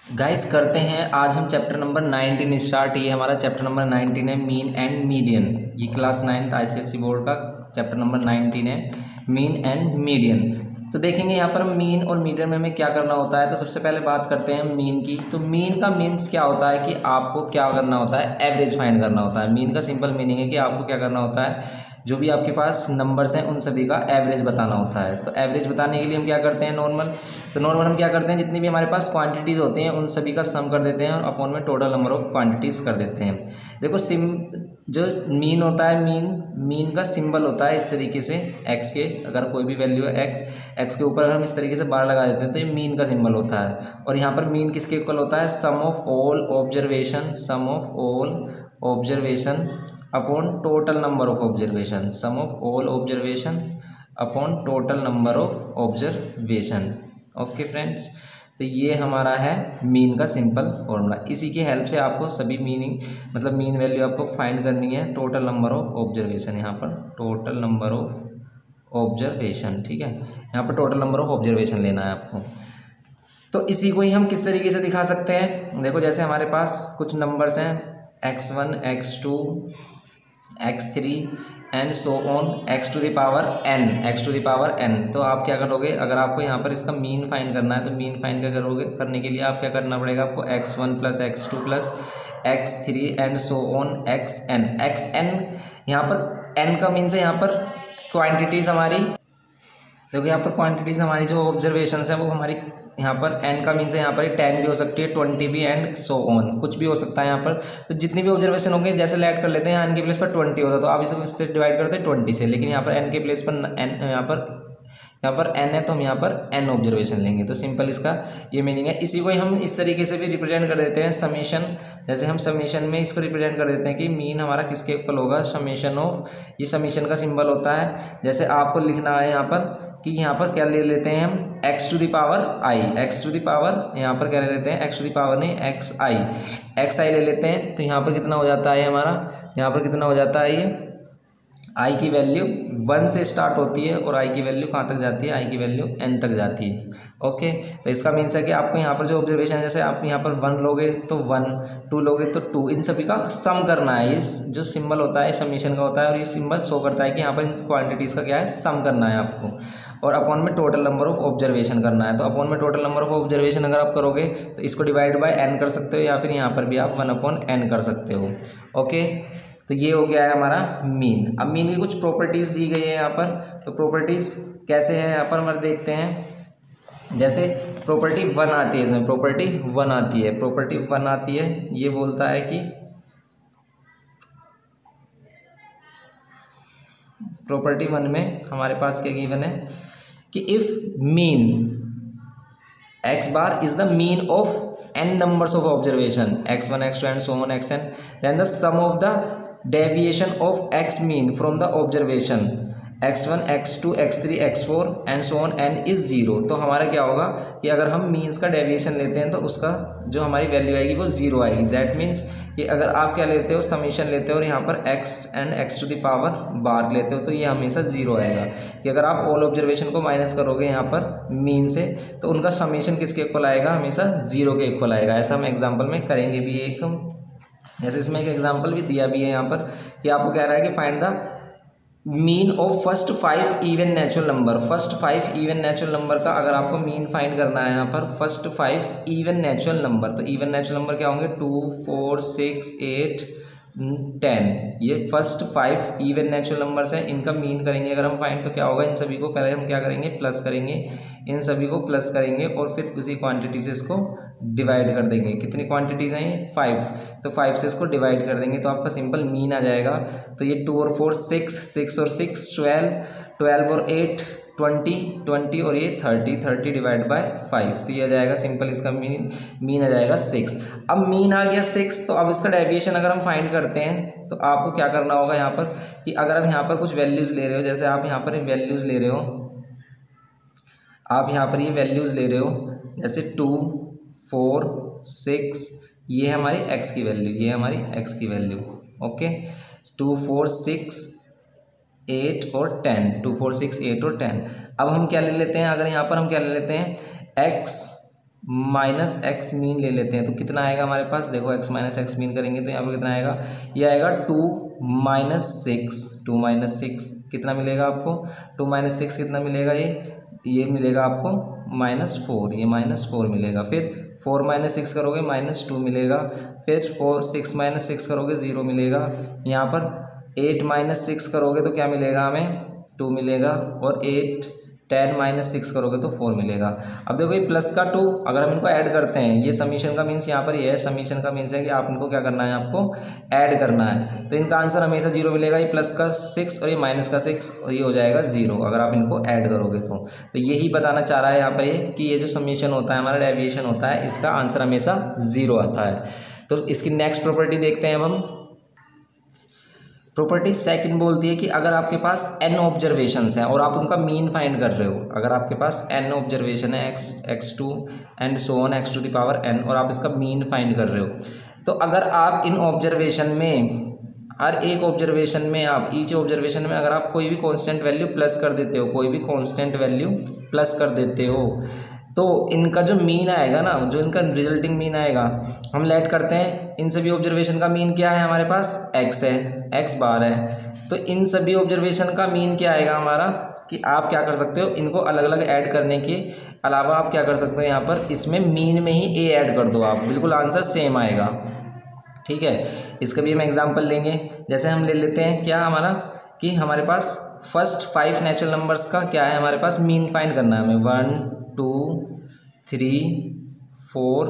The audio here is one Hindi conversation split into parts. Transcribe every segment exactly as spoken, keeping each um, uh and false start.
गाइस करते हैं आज हम चैप्टर नंबर नाइनटीन स्टार्ट। ये हमारा चैप्टर नंबर नाइनटीन है, मीन एंड मीडियन। ये क्लास नाइन्थ आईसीएसई बोर्ड का चैप्टर नंबर नाइनटीन है, मीन एंड मीडियन। तो देखेंगे यहाँ पर मीन और मीडियन में हमें क्या करना होता है। तो सबसे पहले बात करते हैं मीन की। तो मीन का मीन्स क्या होता है कि आपको क्या करना होता है, एवरेज फाइंड करना होता है। मीन का सिंपल मीनिंग है कि आपको क्या करना होता है, जो भी आपके पास नंबर्स हैं उन सभी का एवरेज बताना होता है। तो एवरेज बताने के लिए हम क्या करते हैं, नॉर्मल तो नॉर्मल हम क्या करते हैं, जितनी भी हमारे पास क्वांटिटीज़ होती हैं उन सभी का सम कर देते हैं और अपॉन में टोटल नंबर ऑफ क्वांटिटीज़ कर देते हैं। देखो सिम जो मीन होता है, मीन मीन का सिंबल होता है इस तरीके से, एक्स के अगर कोई भी वैल्यू है एक्स एक्स के ऊपर अगर हम इस तरीके से बार लगा देते हैं तो ये मीन का सिंबल होता है। और यहाँ पर मीन किसके इक्वल होता है, sum of all observation, sum of all observation upon total number of observation, sum of all observation upon total number of observation. Okay friends, तो ये हमारा है मीन का सिंपल फॉर्मूला। इसी की हेल्प से आपको सभी मीनिंग मतलब मीन वैल्यू आपको फाइंड करनी है, टोटल नंबर ऑफ ऑब्जर्वेशन, यहाँ पर टोटल नंबर ऑफ ऑब्जर्वेशन। ठीक है, यहाँ पर टोटल नंबर ऑफ ऑब्जर्वेशन लेना है आपको। तो इसी को ही हम किस तरीके से दिखा सकते हैं, देखो जैसे हमारे पास कुछ नंबर्स हैं x one x two x three and so on x to the power n, x to the power n. तो आप क्या करोगे, अगर आपको यहाँ पर इसका मीन फाइंड करना है तो मीन फाइंड क्या करोगे, करने के लिए आप क्या करना पड़ेगा आपको, x one plus x two plus x three and so on x n. X n यहाँ पर एन का मीन है यहाँ पर क्वांटिटीज़ हमारी, देखो यहाँ पर क्वांटिटीज़ हमारी जो ऑब्जर्वेशन है वो हमारी यहाँ पर एन का मीन्स है यहाँ पर टेन भी हो सकती है, ट्वेंटी भी एंड सो ऑन, कुछ भी हो सकता है यहाँ पर। तो जितनी भी ऑब्जर्वेशन होंगे जैसे लेट कर लेते हैं, एन के प्लेस पर ट्वेंटी होता है तो आप इसे इससे डिवाइड करते हैं ट्वेंटी से, लेकिन यहाँ पर एन के प्लेस पर एन यहाँ पर यहाँ पर एन है तो हम यहाँ पर एन ऑब्जर्वेशन लेंगे। तो सिंपल इसका ये मीनिंग है। इसी को हम इस तरीके से भी रिप्रेजेंट कर देते हैं, समीशन। जैसे हम समीशन में इसको रिप्रेजेंट कर देते हैं कि मीन हमारा किसके इक्वल होगा, समीशन ऑफ, ये समीशन का सिंबल होता है। जैसे आपको लिखना है यहाँ पर कि यहाँ पर क्या ले लेते हैं हम, x to the power i, x to the power यहाँ पर क्या ले लेते हैं, एक्स टू द पावर नहीं एक्स आई, एक्स आई ले लेते हैं। तो यहाँ पर कितना हो जाता है हमारा, यहाँ पर कितना हो जाता है, ये आई की वैल्यू वन से स्टार्ट होती है और आई की वैल्यू कहाँ तक जाती है, आई की वैल्यू एन तक जाती है। ओके, तो इसका मीन्स है कि आपको यहाँ पर जो ऑब्जर्वेशन है, जैसे आप यहाँ पर वन लोगे तो वन, टू लोगे तो टू, इन सभी का सम करना है। ये जो सिंबल होता है समीशन का होता है और ये सिंबल शो करता है कि यहाँ पर इन क्वान्टिटीज़ का क्या है, सम करना है आपको। और अपॉन में टोटल नंबर ऑफ ऑब्जर्वेशन करना है। तो अपॉन में टोटल नंबर ऑफ ऑब्जर्वेशन अगर आप करोगे तो इसको डिवाइड बाय एन कर सकते हो, या फिर यहाँ पर भी आप वन अपॉन एन कर सकते हो। ओके, तो ये हो गया है हमारा मीन। अब मीन की कुछ प्रॉपर्टीज़ दी गई है यहाँ पर। तो प्रॉपर्टीज़ कैसे हैं यहाँ पर हम देखते हैं। जैसे प्रॉपर्टी वन आती है, इसमें प्रॉपर्टी वन आती है, प्रॉपर्टी वन आती है, ये बोलता है कि प्रॉपर्टी वन में हमारे पास क्या गिवन है कि if mean x bar is the mean of n numbers of observation, x one x two and so on xn, then the sum of the deviation of x mean from the observation x one x two x three x four and so on n is zero. तो हमारा क्या होगा कि अगर हम मीन्स का डेविएशन लेते हैं तो उसका जो हमारी वैल्यू आएगी वो जीरो आएगी। दैट मीन्स कि अगर आप क्या लेते हो, समीशन लेते हो और यहाँ पर x and x to the power bar लेते हो तो ये हमेशा जीरो आएगा। कि अगर आप ऑल ऑब्जर्वेशन को माइनस करोगे यहाँ पर मीन से तो उनका समीशन किसके इक्वल आएगा, हमेशा जीरो के इक्वल आएगा। ऐसा हम एग्जाम्पल में करेंगे भी एक, जैसे इसमें एक एग्जाम्पल भी दिया भी है यहाँ पर कि आपको कह रहा है कि find the mean of first five even natural number. First five even natural number का अगर आपको मीन फाइंड करना है यहाँ पर, first five even natural number, तो इवन नेचुरल नंबर क्या होंगे, two four six eight ten, ये first five even natural numbers हैं। इनका मीन करेंगे अगर हम फाइंड तो क्या होगा, इन सभी को पहले हम क्या करेंगे, प्लस करेंगे, इन सभी को प्लस करेंगे और फिर उसी क्वांटिटी से इसको डिवाइड कर देंगे। कितनी क्वांटिटीज़ हैं, फाइव, तो फाइव से इसको डिवाइड कर देंगे तो आपका सिंपल मीन आ जाएगा। तो ये टू और फोर सिक्स, सिक्स और सिक्स ट्वेल्व, ट्वेल्व और एट ट्वेंटी, ट्वेंटी और ये thirty, thirty divide by five, तो ये आ जाएगा सिंपल इसका मीन मीन आ जाएगा सिक्स। अब मीन आ गया सिक्स, तो अब इसका डेविएशन अगर हम फाइंड करते हैं तो आपको क्या करना होगा यहाँ पर कि अगर हम यहाँ पर कुछ वैल्यूज़ ले रहे हो, जैसे आप यहाँ पर वैल्यूज़ ले रहे हो, आप यहाँ पर ये वैल्यूज़ ले रहे हो, जैसे टू फोर सिक्स, ये है हमारी एक्स की वैल्यू, ये है हमारी एक्स की वैल्यू। Okay, two four six eight और ten, two four six eight और टेन। अब हम क्या ले लेते हैं, अगर यहाँ पर हम क्या ले लेते हैं, एक्स माइनस एक्स मीन ले लेते हैं तो कितना आएगा हमारे पास, देखो एक्स माइनस एक्स मीन करेंगे तो यहाँ पर कितना आएगा, ये आएगा two minus six, two minus six कितना मिलेगा आपको, टू माइनस सिक्स कितना मिलेगा, ये ये मिलेगा आपको माइनस फोर, ये माइनस फोर मिलेगा। फिर फोर माइनस सिक्स करोगे माइनस टू मिलेगा। फिर फोर सिक्स माइनस सिक्स करोगे ज़ीरो मिलेगा। यहाँ पर एट माइनस सिक्स करोगे तो क्या मिलेगा हमें, टू मिलेगा। और एट टेन माइनस सिक्स करोगे तो फोर मिलेगा। अब देखो ये प्लस का टू, अगर हम इनको ऐड करते हैं, ये समीशन का मीन्स यहाँ पर ये है, समीशन का मीन्स है कि आप इनको क्या करना है, आपको ऐड करना है। तो इनका आंसर हमेशा जीरो मिलेगा। ये प्लस का सिक्स और ये माइनस का सिक्स और ये हो जाएगा जीरो अगर आप इनको ऐड करोगे तो। तो यही बताना चाह रहा है यहाँ पर ये कि ये जो समीशन होता है हमारा, डेविएशन होता है, इसका आंसर हमेशा जीरो आता है। तो इसकी नेक्स्ट प्रॉपर्टी देखते हैं अब हम। प्रॉपर्टी सेकंड बोलती है कि अगर आपके पास एन ऑब्जर्वेशंस हैं और आप उनका मीन फाइंड कर रहे हो, अगर आपके पास एन ऑब्जर्वेशन है, x x two and so on x to the power n, और आप इसका मीन फाइंड कर रहे हो, तो अगर आप इन ऑब्जर्वेशन में, हर एक ऑब्जर्वेशन में आप, ईच ऑब्जर्वेशन में अगर आप कोई भी कांस्टेंट वैल्यू प्लस कर देते हो, कोई भी कांस्टेंट वैल्यू प्लस कर देते हो, तो इनका जो मीन आएगा ना, जो इनका रिजल्टिंग मीन आएगा, हम लेट करते हैं इन सभी ऑब्जर्वेशन का मीन क्या है हमारे पास, एक्स है, एक्स बार है। तो इन सभी ऑब्जर्वेशन का मीन क्या आएगा हमारा, कि आप क्या कर सकते हो, इनको अलग अलग ऐड करने के अलावा आप क्या कर सकते हो, यहाँ पर इसमें मीन में ही ए ऐड कर दो आप, बिल्कुल आंसर सेम आएगा। ठीक है, इसका भी हम एग्जाम्पल लेंगे। जैसे हम ले लेते हैं क्या हमारा, कि हमारे पास फर्स्ट फाइव नेचुरल नंबर्स का क्या है, हमारे पास मीन फाइंड करना है हमें, one two three four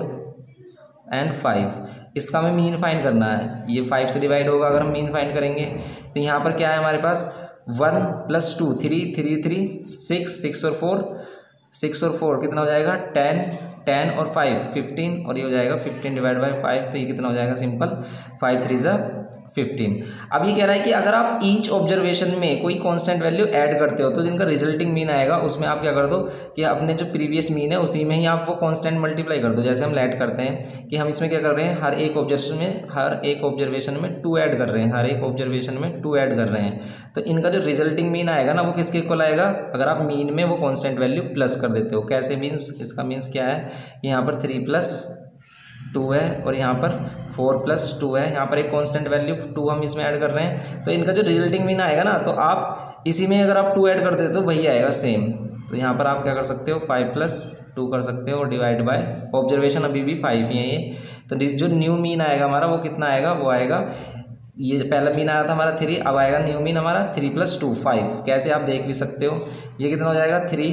and five, इसका हमें मीन फाइंड करना है। ये फाइव से डिवाइड होगा अगर हम मीन फाइंड करेंगे। तो यहाँ पर क्या है हमारे पास, one plus two three, three three six, six और फोर, सिक्स और फोर कितना हो जाएगा, टेन, टेन और फाइव फिफ्टीन, और ये हो जाएगा फिफ्टीन डिवाइड बाई फाइव, तो ये कितना हो जाएगा, सिंपल फाइव थ्री ज़ा फिफ्टीन। अब ये कह रहा है कि अगर आप ईच ऑब्जर्वेशन में कोई कांस्टेंट वैल्यू ऐड करते हो तो जिनका रिजल्टिंग मीन आएगा उसमें आप क्या कर दो, कि अपने जो प्रीवियस मीन है उसी में ही आप वो कांस्टेंट मल्टीप्लाई कर दो। जैसे हम ऐड करते हैं कि हम इसमें क्या कर रहे हैं, हर एक ऑब्जर्वेशन में हर एक ऑब्जर्वेशन में टू ऐड कर रहे हैं, हर एक ऑब्जर्वेशन में टू ऐड कर रहे हैं, तो इनका जो रिजल्टिंग मीन आएगा ना वो किसके इक्वल आएगा, अगर आप मीन में वो कांस्टेंट वैल्यू प्लस कर देते हो। कैसे मीन्स, इसका मीन्स क्या है, यहाँ पर थ्री प्लस टू है और यहाँ पर फोर प्लस टू है, यहाँ पर एक कांस्टेंट वैल्यू टू हम इसमें ऐड कर रहे हैं, तो इनका जो रिजल्टिंग मीन आएगा ना, तो आप इसी में अगर आप टू ऐड कर देते हो वही आएगा सेम। तो यहाँ पर आप क्या कर सकते हो, फाइव प्लस टू कर सकते हो और डिवाइड बाय ऑब्जर्वेशन अभी भी फाइव ही है ये। तो जो न्यू मीन आएगा हमारा वो कितना आएगा, वो आएगा, ये पहला मीन आया था हमारा थ्री, अब आएगा न्यू मीन हमारा थ्री प्लस टू फाइव। कैसे आप देख भी सकते हो, ये कितना हो जाएगा थ्री,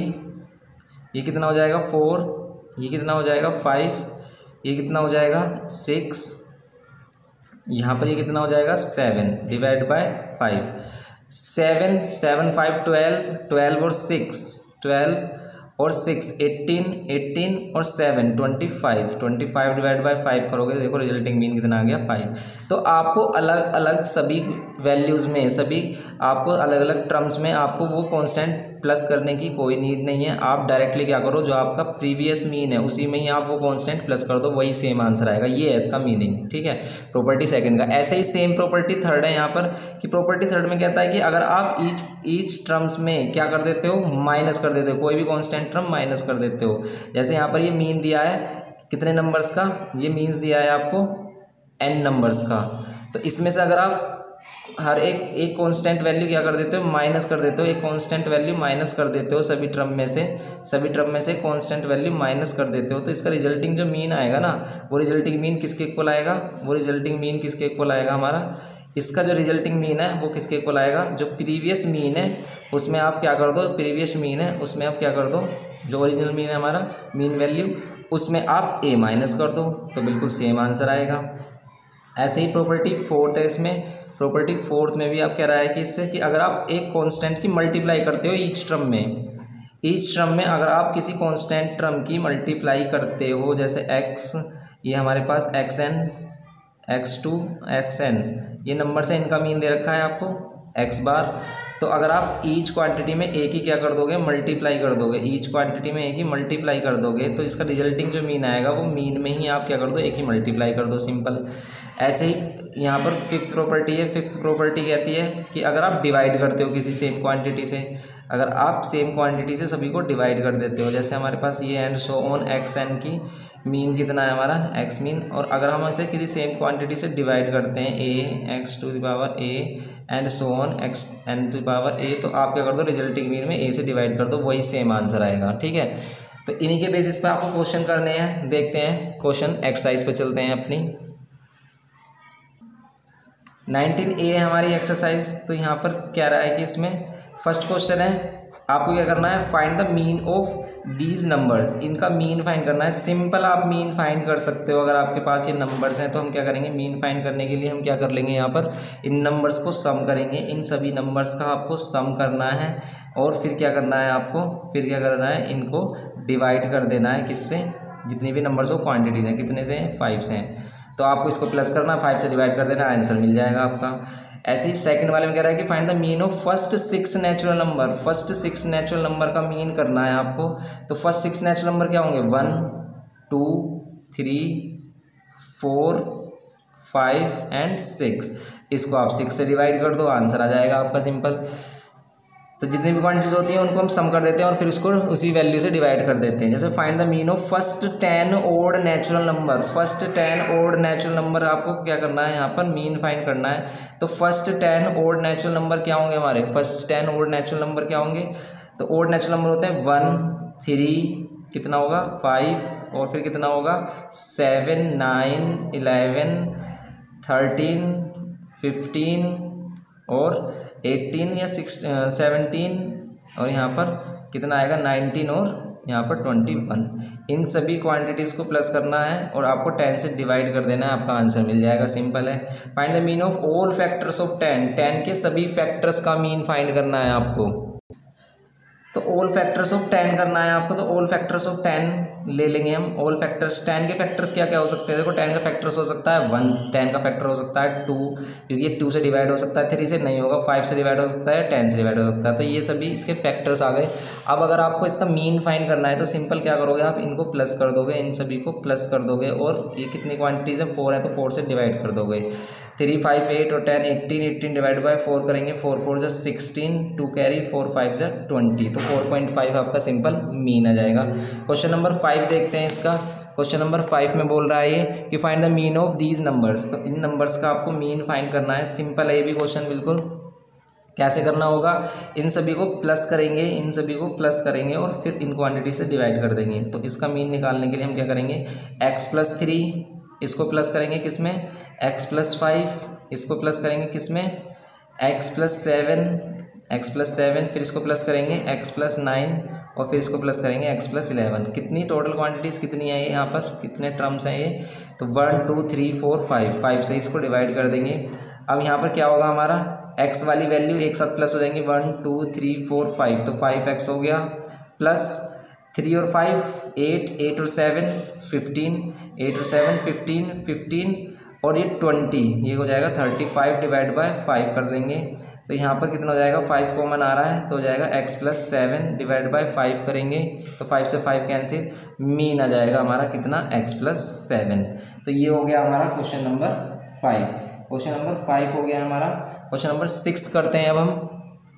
ये कितना हो जाएगा फोर, ये कितना हो जाएगा फाइव, ये कितना हो जाएगा सिक्स, यहाँ पर ये कितना हो जाएगा seven divide by five, seven seven five twelve, twelve और सिक्स, ट्वेल्व और सिक्स एटीन, एटीन और seven twenty five, twenty five divide by five करोगे, देखो रिजल्टिंग मीन कितना आ गया फाइव। तो आपको अलग अलग सभी वैल्यूज़ में, सभी आपको अलग अलग टर्म्स में आपको वो कांस्टेंट प्लस करने की कोई नीड नहीं है। आप डायरेक्टली क्या करो, जो आपका प्रीवियस मीन है उसी में ही आप वो कांस्टेंट प्लस कर दो, वही सेम आंसर आएगा। ये है इसका मीनिंग। ठीक है, प्रॉपर्टी सेकंड का। ऐसे ही सेम प्रॉपर्टी थर्ड है यहाँ पर, कि प्रॉपर्टी थर्ड में कहता है कि अगर आप ईच ईच टर्म्स में क्या कर देते हो, माइनस कर देते हो, कोई भी कांस्टेंट टर्म माइनस कर देते हो। जैसे यहाँ पर ये मीन दिया है कितने नंबर्स का, ये मीन्स दिया है आपको एन नंबर्स का, तो इसमें से अगर आप हर एक एक कांस्टेंट वैल्यू क्या कर देते हो, माइनस कर देते हो, एक कांस्टेंट वैल्यू माइनस कर देते हो, सभी टर्म में से सभी टर्म में से कांस्टेंट वैल्यू माइनस कर देते हो, तो इसका रिजल्टिंग जो मीन आएगा ना, वो रिजल्टिंग मीन किसके इक्वल आएगा, वो रिजल्टिंग मीन किसके इक्वल आएगा हमारा, इसका जो रिजल्टिंग मीन है वो किसके इक्वल आएगा, जो प्रीवियस मीन है उसमें आप क्या कर दो, प्रीवियस मीन है उसमें आप क्या कर दो, जो ओरिजिनल मीन है हमारा मीन वैल्यू, उसमें आप ए माइनस कर दो, तो बिल्कुल सेम आंसर आएगा। ऐसे ही प्रॉपर्टी फोर्थ है, इसमें प्रॉपर्टी फोर्थ में भी आप कह रहा है कि इससे कि अगर आप एक कांस्टेंट की मल्टीप्लाई करते हो ईच टर्म में, ईच टर्म में अगर आप किसी कांस्टेंट टर्म की मल्टीप्लाई करते हो, जैसे एक्स, ये हमारे पास x n, x two, x n, ये नंबर से इनका मीन दे रखा है आपको एक्स बार, तो अगर आप ईच क्वांटिटी में एक ही क्या कर दोगे, मल्टीप्लाई कर दोगे, ईच क्वांटिटी में एक ही मल्टीप्लाई कर दोगे, तो इसका रिजल्टिंग जो मीन आएगा वो मीन में ही आप क्या कर दो, एक ही मल्टीप्लाई कर दो, सिंपल। ऐसे ही यहाँ पर फिफ्थ प्रॉपर्टी है, फिफ्थ प्रॉपर्टी कहती है कि अगर आप डिवाइड करते हो किसी सेम क्वांटिटी से, अगर आप सेम क्वांटिटी से सभी को डिवाइड कर देते हो, जैसे हमारे पास ये and so on x n की मीन कितना है हमारा एक्स मीन, और अगर हम इसे किसी सेम क्वांटिटी से डिवाइड करते हैं a x to the power a and so on x n to the power a, तो आप क्या कर दो रिजल्टिंग मीन में ए से डिवाइड कर दो, वही सेम आंसर आएगा। ठीक है, तो इन्हीं के बेसिस पे आपको क्वेश्चन करने हैं। देखते हैं क्वेश्चन एक्सरसाइज पे चलते हैं अपनी। नाइनटीन ए है हमारी एक्सरसाइज। तो यहाँ पर क्या रहा है कि इसमें फर्स्ट क्वेश्चन है, आपको क्या करना है, find the mean of these numbers. इनका मीन फाइंड करना है। सिंपल आप मीन फाइंड कर सकते हो, अगर आपके पास ये नंबर्स हैं तो हम क्या करेंगे, मीन फाइंड करने के लिए हम क्या कर लेंगे, यहाँ पर इन नंबर्स को सम करेंगे। इन सभी नंबर्स का आपको सम करना है और फिर क्या करना है आपको, फिर क्या करना है, इनको डिवाइड कर देना है किससे, जितने भी नंबर्स हो क्वान्टिटीज़ हैं, कितने से, फाइव से हैं। तो आपको इसको प्लस करना, फाइव से डिवाइड कर देना, आंसर मिल जाएगा आपका। ऐसे ही सेकंड वाले में कह रहा है कि find the mean of first six natural number. First six natural number का मीन करना है आपको। तो फर्स्ट सिक्स नेचुरल नंबर क्या होंगे, one two three four five and six. इसको आप सिक्स से डिवाइड कर दो, आंसर आ जाएगा आपका सिंपल। तो जितनी भी क्वांटिटीज होती हैं उनको हम सम कर देते हैं और फिर उसको उसी वैल्यू से डिवाइड कर देते हैं। जैसे find the mean of first ten odd natural number. First ten odd natural number आपको क्या करना है, यहाँ पर मीन फाइंड करना है। तो first ten odd natural number क्या होंगे हमारे, first ten odd natural number क्या होंगे, तो ओड नेचुरल नंबर होते हैं वन थ्री, कितना होगा फाइव, और फिर कितना होगा seven nine eleven thirteen fifteen और एटीन या सिक्स सेवनटीन, और यहाँ पर कितना आएगा नाइनटीन और यहाँ पर ट्वेंटी वन। इन सभी क्वांटिटीज़ को प्लस करना है और आपको टेन से डिवाइड कर देना है, आपका आंसर मिल जाएगा, सिंपल है। Find the mean of all factors of ten. Ten के सभी फैक्टर्स का मीन फाइंड करना है आपको। तो ऑल फैक्टर्स ऑफ टेन करना है आपको। तो ऑल फैक्टर्स ऑफ टेन ले लेंगे हम। ऑल फैक्टर्स, टेन के फैक्टर्स क्या क्या हो सकते हैं, देखो टेन का फैक्टर्स हो सकता है वन, टेन का फैक्टर हो सकता है टू, क्योंकि ये टू से डिवाइड हो सकता है, थ्री से नहीं होगा, फाइव से डिवाइड हो सकता है, टेन से डिवाइड हो सकता है। तो ये सभी इसके फैक्टर्स आ गए। अब अगर आपको इसका मीन फाइंड करना है तो सिंपल क्या करोगे, आप इनको प्लस कर दोगे, इन सभी को प्लस कर दोगे, और ये कितनी क्वान्टिटीज़ है, फोर है, तो फोर से डिवाइड कर दोगे। थ्री फाइव एट और ten eighteen, eighteen divide by four करेंगे, फोर फोर जा sixteen, two carry, four five जा ट्वेंटी, तो फोर पॉइंट फाइव आपका सिंपल मीन आ जाएगा। क्वेश्चन नंबर फाइव देखते हैं इसका। क्वेश्चन नंबर फाइव में बोल रहा है ये कि find the mean of these numbers. तो इन नंबर्स का आपको मीन फाइंड करना है। सिंपल है ये भी क्वेश्चन बिल्कुल। कैसे करना होगा, इन सभी को प्लस करेंगे, इन सभी को प्लस करेंगे और फिर इन क्वांटिटी से डिवाइड कर देंगे। तो इसका मीन निकालने के लिए हम क्या करेंगे, एक्स प्लस थ्री, इसको प्लस करेंगे किस में, एक्स प्लस फाइव, इसको प्लस करेंगे किस में, x plus seven, x plus seven, फिर इसको प्लस करेंगे एक्स प्लस नाइन, और फिर इसको प्लस करेंगे एक्स प्लस इलेवन। कितनी टोटल क्वांटिटीज़ कितनी है ये, यहाँ पर कितने टर्म्स हैं ये, तो one two three four five, five से इसको डिवाइड कर देंगे। अब यहाँ पर क्या होगा हमारा, एक्स वाली वैल्यू एक साथ प्लस हो जाएंगी, one two three four five, तो फाइव एक्स हो गया, प्लस थ्री और फाइव एट, एट और सेवन फिफ्टीन, एट और सेवन फिफ्टीन, फिफ्टीन और ये ट्वेंटी, ये हो जाएगा thirty five divide by five कर देंगे। तो यहाँ पर कितना हो जाएगा, फाइव कॉमन आ रहा है तो हो जाएगा x plus seven divide by five करेंगे, तो फाइव से फाइव कैंसिल, मीन आ जाएगा हमारा कितना, एक्स प्लस सेवन। तो ये हो गया हमारा question number five. Question number five हो गया हमारा। क्वेश्चन नंबर सिक्स करते हैं अब हम।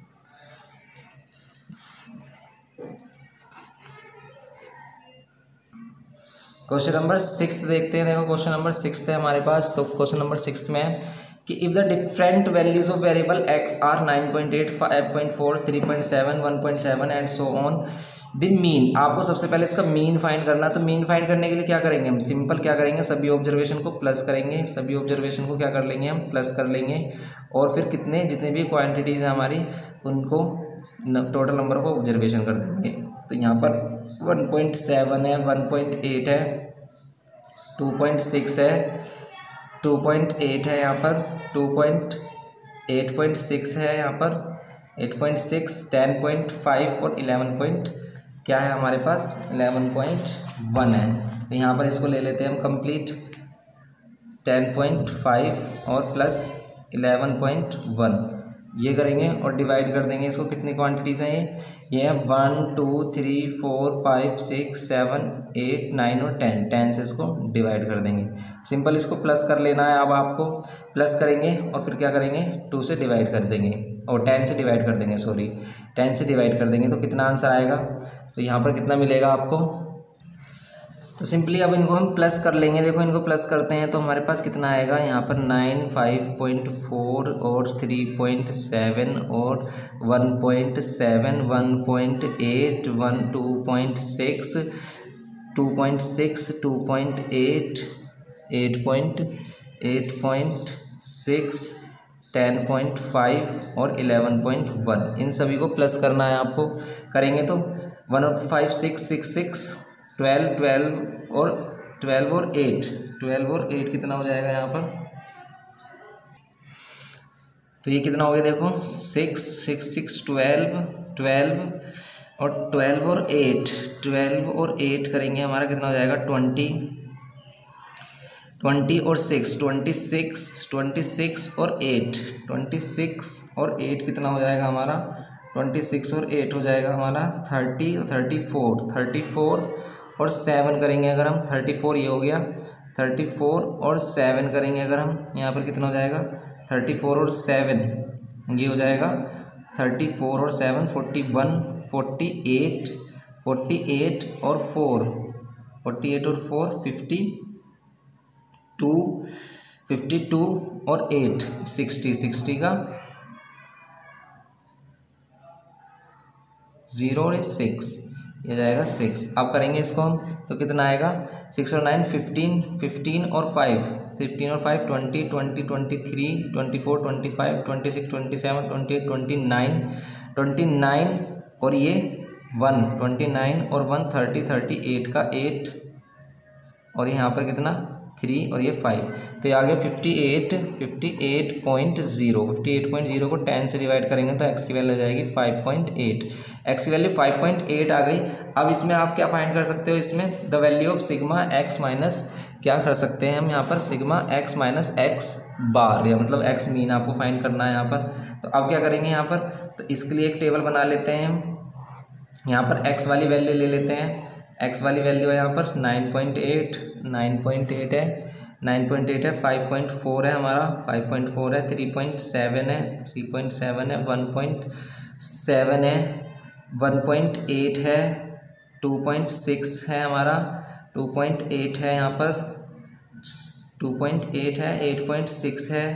क्वेश्चन नंबर सिक्स देखते हैं। देखो क्वेश्चन नंबर सिक्स है हमारे पास। तो क्वेश्चन नंबर सिक्स में है कि if the different values of variable x are nine point eight, five point four, three point seven, one point seven and so on, the mean. आपको सबसे पहले इसका मीन फाइंड करना है। तो मीन फाइंड करने के लिए क्या करेंगे हम, सिंपल क्या करेंगे, सभी ऑब्जर्वेशन को प्लस करेंगे, सभी ऑब्जर्वेशन को क्या कर लेंगे हम, प्लस कर लेंगे, और फिर कितने जितने भी क्वान्टिटीज़ हैं हमारी उनको टोटल नंबर को ऑब्जर्वेशन कर देंगे। तो यहाँ पर वन पॉइंट सेवन है, वन पॉइंट एट है, टू पॉइंट सिक्स है, टू पॉइंट एट है यहाँ पर, two point eight point six है यहाँ पर, eight point six, ten point five और इलेवन पॉइंट क्या है हमारे पास, इलेवन पॉइंट वन है। तो यहाँ पर इसको ले लेते हैं हम कंप्लीट, टेन पॉइंट फाइव और प्लस इलेवन पॉइंट वन, ये करेंगे और डिवाइड कर देंगे इसको। कितनी क्वांटिटीज़ हैं ये, ये है one two three four five six seven eight nine और टेन, टेन से इसको डिवाइड कर देंगे। सिंपल इसको प्लस कर लेना है। अब आपको प्लस करेंगे और फिर क्या करेंगे, टू से डिवाइड कर देंगे। और टेन से डिवाइड कर देंगे, सॉरी टेन से डिवाइड कर देंगे तो कितना आंसर आएगा, तो यहाँ पर कितना मिलेगा आपको। तो सिंपली अब इनको हम प्लस कर लेंगे। देखो इनको प्लस करते हैं तो हमारे पास कितना आएगा यहाँ पर नाइन, फाइव पॉइंट फोर और थ्री पॉइंट सेवन और one point seven, one point eight, one two point six, two point six, two point eight, eight point eight point six, ten point five और इलेवन पॉइंट वन, इन सभी को प्लस करना है आपको। करेंगे तो वन और five six, six six twelve, twelve और ट्वेल्व और एट, ट्वेल्व और एट कितना हो जाएगा यहाँ पर, तो ये कितना हो गया देखो six, six six twelve, twelve और ट्वेल्व और एट, ट्वेल्व और एट करेंगे हमारा कितना हो जाएगा ट्वेंटी, ट्वेंटी और six, twenty six, twenty six और एट, ट्वेंटी सिक्स और एट कितना हो जाएगा हमारा, ट्वेंटी सिक्स और एट हो जाएगा हमारा thirty, thirty four, thirty four और सेवन करेंगे अगर हम, थर्टी फोर ये हो गया, थर्टी फोर और सेवन करेंगे अगर हम, यहाँ पर कितना हो जाएगा थर्टी फोर और सेवन ये हो जाएगा, थर्टी फोर और seven forty one, forty eight, forty eight और फोर, फोर्टी एट और four fifty two, fifty two और एट सिक्सटी, सिक्सटी का ज़ीरो और सिक्स ये जाएगा सिक्स। अब करेंगे इसको हम तो कितना आएगा सिक्स और नाइन फिफ्टीन, फिफ्टीन और फाइव, फिफ्टीन और five twenty, twenty, twenty three, twenty four, twenty five, twenty six, twenty seven, twenty eight, twenty nine, twenty nine और ये वन, ट्वेंटी नाइन और वन थर्टी, थर्टी एट का एट और यहाँ पर कितना थ्री और ये फाइव, तो ये आ गया fifty eight, fifty eight point zero, fifty eight point zero को टेन से डिवाइड करेंगे तो एक्स की वैल्यू आ जाएगी फाइव पॉइंट एट, एक्स की वैल्यू फाइव पॉइंट एट आ गई। अब इसमें आप क्या फाइंड कर सकते हो, इसमें the value of sigma x minus क्या कर सकते हैं हम यहाँ पर sigma x minus x bar, या मतलब एक्स मीन आपको फाइंड करना है यहाँ पर। तो अब क्या करेंगे यहाँ पर, तो इसके लिए एक टेबल बना लेते हैं हम, यहाँ पर एक्स वाली वैल्यू ले लेते हैं, एक्स वाली वैल्यू है यहाँ पर nine point eight, nine point eight है, नाइन पॉइंट एट है, फाइव पॉइंट फोर है हमारा, फाइव पॉइंट फोर है, थ्री पॉइंट सेवन है, थ्री पॉइंट सेवन है, वन पॉइंट सेवन है, वन पॉइंट एट है, टू पॉइंट सिक्स है हमारा, टू पॉइंट एट है यहाँ पर, टू पॉइंट एट है, एट पॉइंट सिक्स है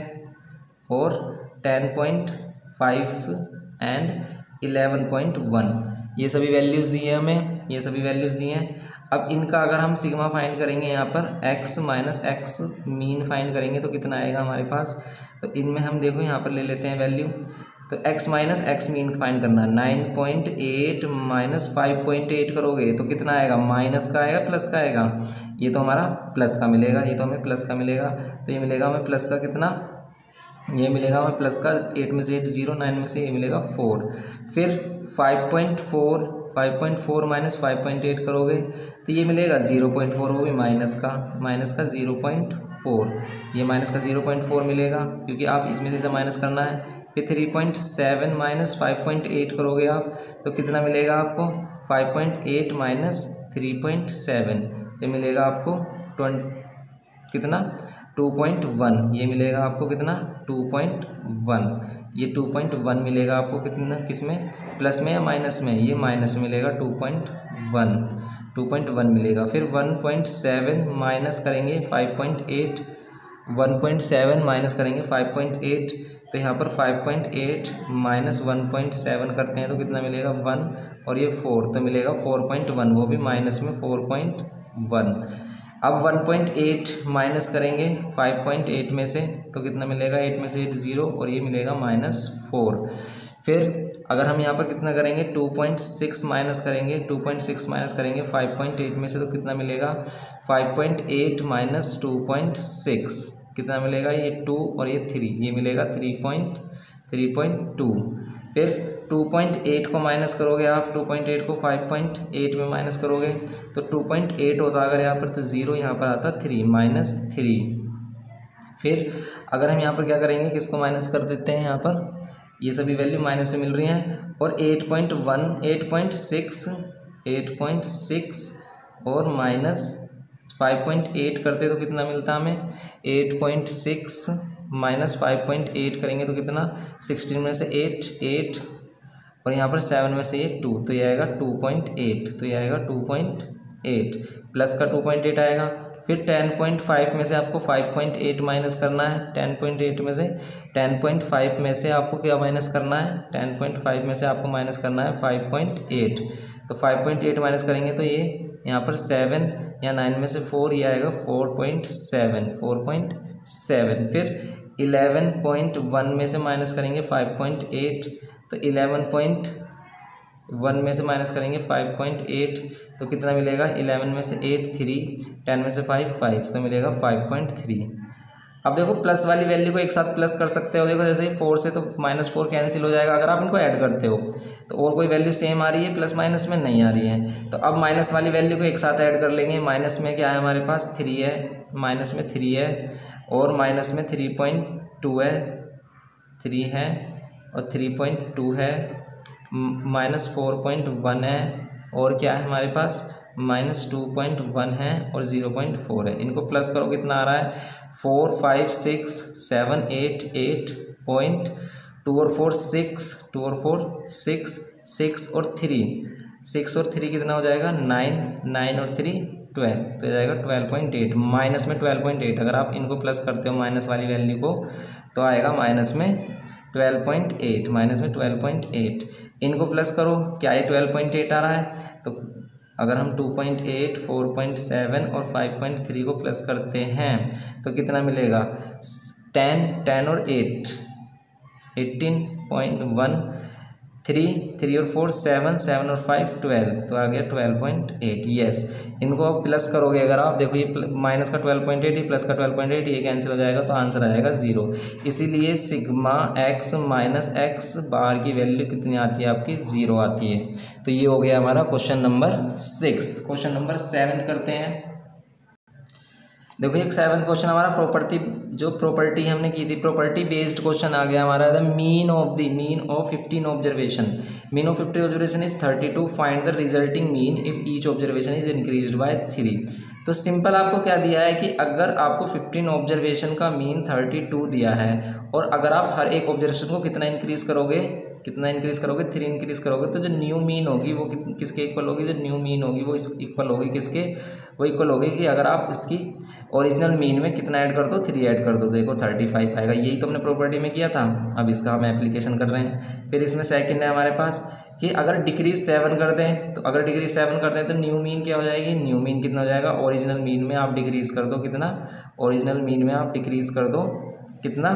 और ten point five and eleven point one, ये सभी वैल्यूज़ दी है हमें, ये सभी वैल्यूज़ दी हैं। अब इनका अगर हम सिग्मा फाइंड करेंगे यहाँ पर x minus x mean find करेंगे तो कितना आएगा हमारे पास, तो इनमें हम देखो यहाँ पर ले लेते हैं वैल्यू, तो x minus x mean find करना है, nine point eight minus five point eight करोगे तो कितना आएगा, माइनस का आएगा प्लस का आएगा, ये तो हमारा प्लस का मिलेगा, ये तो हमें प्लस का मिलेगा, तो ये मिलेगा हमें प्लस का कितना, ये मिलेगा हमें प्लस का एट में से एट ज़ीरो, नाइन में से ये मिलेगा फोर, फिर five point four, five point four minus five point eight करोगे तो ये मिलेगा ज़ीरो पॉइंट फोर, वो भी माइनस का, माइनस का ज़ीरो पॉइंट फोर, ये माइनस का ज़ीरो पॉइंट फोर मिलेगा क्योंकि आप इसमें से माइनस करना है। फिर three point seven minus five point eight करोगे आप तो कितना मिलेगा आपको, five point eight minus three point seven, ये मिलेगा आपको ट्वेंटी कितना टू पॉइंट वन, ये मिलेगा आपको कितना टू पॉइंट वन, ये टू पॉइंट वन मिलेगा आपको कितना, किस में प्लस में या माइनस में, ये माइनस में मिलेगा two point one, two point one मिलेगा। फिर वन पॉइंट सेवन माइनस करेंगे five point eight, one point seven minus करेंगे फाइव पॉइंट एट, तो यहाँ पर five point eight minus one point seven करते हैं तो कितना मिलेगा वन, और ये फोर तो मिलेगा फोर पॉइंट वन, वो भी माइनस में फोर पॉइंट वन। अब वन पॉइंट एट माइनस करेंगे फाइव पॉइंट एट में से तो कितना मिलेगा, एट में से एट ज़ीरो और ये मिलेगा माइनस फोर। फिर अगर हम यहाँ पर कितना करेंगे टू पॉइंट सिक्स माइनस करेंगे, टू पॉइंट सिक्स माइनस करेंगे फाइव पॉइंट एट में से तो कितना मिलेगा, five point eight minus two point six कितना मिलेगा, ये टू और ये थ्री, ये मिलेगा three point three point two. फिर टू पॉइंट एट को माइनस करोगे आप, टू पॉइंट एट को फाइव पॉइंट एट में माइनस करोगे तो टू पॉइंट एट होता अगर यहाँ पर तो ज़ीरो, यहाँ पर आता थ्री माइनस थ्री। फिर अगर हम यहाँ पर क्या करेंगे, किसको माइनस कर देते हैं, यहाँ पर ये सभी वैल्यू माइनस में मिल रही हैं, और eight point one, eight point six, eight point six और माइनस फाइव पॉइंट एट करते तो कितना मिलता हमें, eight point six minus five point eight करेंगे तो कितना, सिक्सटीन में से एट एट और यहाँ पर सेवन में से ये टू, तो ये आएगा टू पॉइंट एट, तो ये आएगा टू पॉइंट एट प्लस का टू पॉइंट एट आएगा। फिर टेन पॉइंट फाइव में से आपको फाइव पॉइंट एट माइनस करना है, टेन पॉइंट एट में से टेन पॉइंट फाइव में से आपको क्या माइनस करना है, टेन पॉइंट फाइव में से आपको माइनस करना है फाइव पॉइंट एट, तो फाइव पॉइंट एट माइनस करेंगे तो ये यहाँ पर सेवन या नाइन में से फोर, ये आएगा four point seven, four point seven. फिर इलेवन पॉइंट वन में से माइनस करेंगे फाइव पॉइंट एट, तो इलेवन पॉइंट वन में से माइनस करेंगे फाइव पॉइंट एट, तो कितना मिलेगा, इलेवन में से एट थ्री, टेन में से फाइव फाइव, तो मिलेगा फाइव पॉइंट थ्री। अब देखो प्लस वाली वैल्यू को एक साथ प्लस कर सकते हो, देखो जैसे ही फोर से तो माइनस फोर कैंसिल हो जाएगा अगर आप इनको ऐड करते हो, तो और कोई वैल्यू सेम आ रही है प्लस माइनस में, नहीं आ रही है। तो अब माइनस वाली वैल्यू को एक साथ ऐड कर लेंगे, माइनस में क्या है हमारे पास, थ्री है, माइनस में थ्री है और माइनस में थ्री पॉइंट टू है, थ्री है और थ्री पॉइंट टू है, माइनस फोर पॉइंट वन है और क्या है हमारे पास, माइनस टू पॉइंट वन है और ज़ीरो पॉइंट फोर है। इनको प्लस करो कितना आ रहा है, four five six seven eight eight point two और फोर सिक्स, टू और फोर सिक्स, सिक्स और थ्री, सिक्स और थ्री कितना हो जाएगा, नाइन, नाइन और थ्री ट्वेल्व, तो जाएगा ट्वेल्व पॉइंट एट, माइनस में ट्वेल्व पॉइंट एट। अगर आप इनको प्लस करते हो माइनस वाली वैल्यू को तो आएगा माइनस में ट्वेल्व पॉइंट एट, माइनस में ट्वेल्व पॉइंट एट। इनको प्लस करो, क्या ये ट्वेल्व पॉइंट एट आ रहा है, तो अगर हम two point eight, four point seven और फाइव पॉइंट थ्री को प्लस करते हैं तो कितना मिलेगा, टेन, टेन और eight, eighteen point one, three, three और फोर सेवन, सेवन और फाइव ट्वेल्व, तो आ गया ट्वेल्व पॉइंट एट। यस, इनको आप प्लस करोगे अगर आप देखो ये माइनस का ट्वेल्व पॉइंट एट, ये प्लस का ट्वेल्व पॉइंट एट, ये कैंसिल हो जाएगा तो आंसर आएगा जीरो। इसीलिए sigma x minus x bar की वैल्यू कितनी आती है आपकी, जीरो आती है। तो ये हो गया हमारा question number six. Question number seven करते हैं। देखो एक सेवन्थ क्वेश्चन हमारा प्रॉपर्टी, जो प्रॉपर्टी हमने की थी प्रॉपर्टी बेस्ड क्वेश्चन आ गया हमारा, the mean of the mean of fifteen observation, mean of fifty observation is thirty two, find the resulting mean if each observation is increased by three. तो सिंपल आपको क्या दिया है कि अगर आपको फिफ्टीन ऑब्जर्वेशन का मीन थर्टी टू दिया है और अगर आप हर एक ऑब्जर्वेशन को कितना इंक्रीज करोगे, कितना इंक्रीज करोगे, थ्री इंक्रीज करोगे, तो जो न्यू मीन होगी वो किसके इक्वल होगी, जो न्यू मीन होगी वो इक्वल होगी किसके, वो इक्वल होगी कि अगर आप इसकी ओरिजिनल मीन में कितना ऐड कर दो, थ्री ऐड कर दो, देखो थर्टी फाइव आएगा। यही तो हमने प्रॉपर्टी में किया था, अब इसका हम एप्लीकेशन कर रहे हैं। फिर इसमें सेकंड है हमारे पास कि अगर डिक्रीज सेवन कर दें, तो अगर डिक्रीज सेवन कर दें तो न्यू मीन क्या हो जाएगी, न्यू मीन कितना हो जाएगा, ओरिजिनल मीन में आप डिक्रीज कर दो कितना, ओरिजिनल मीन में आप डिक्रीज कर दो कितना,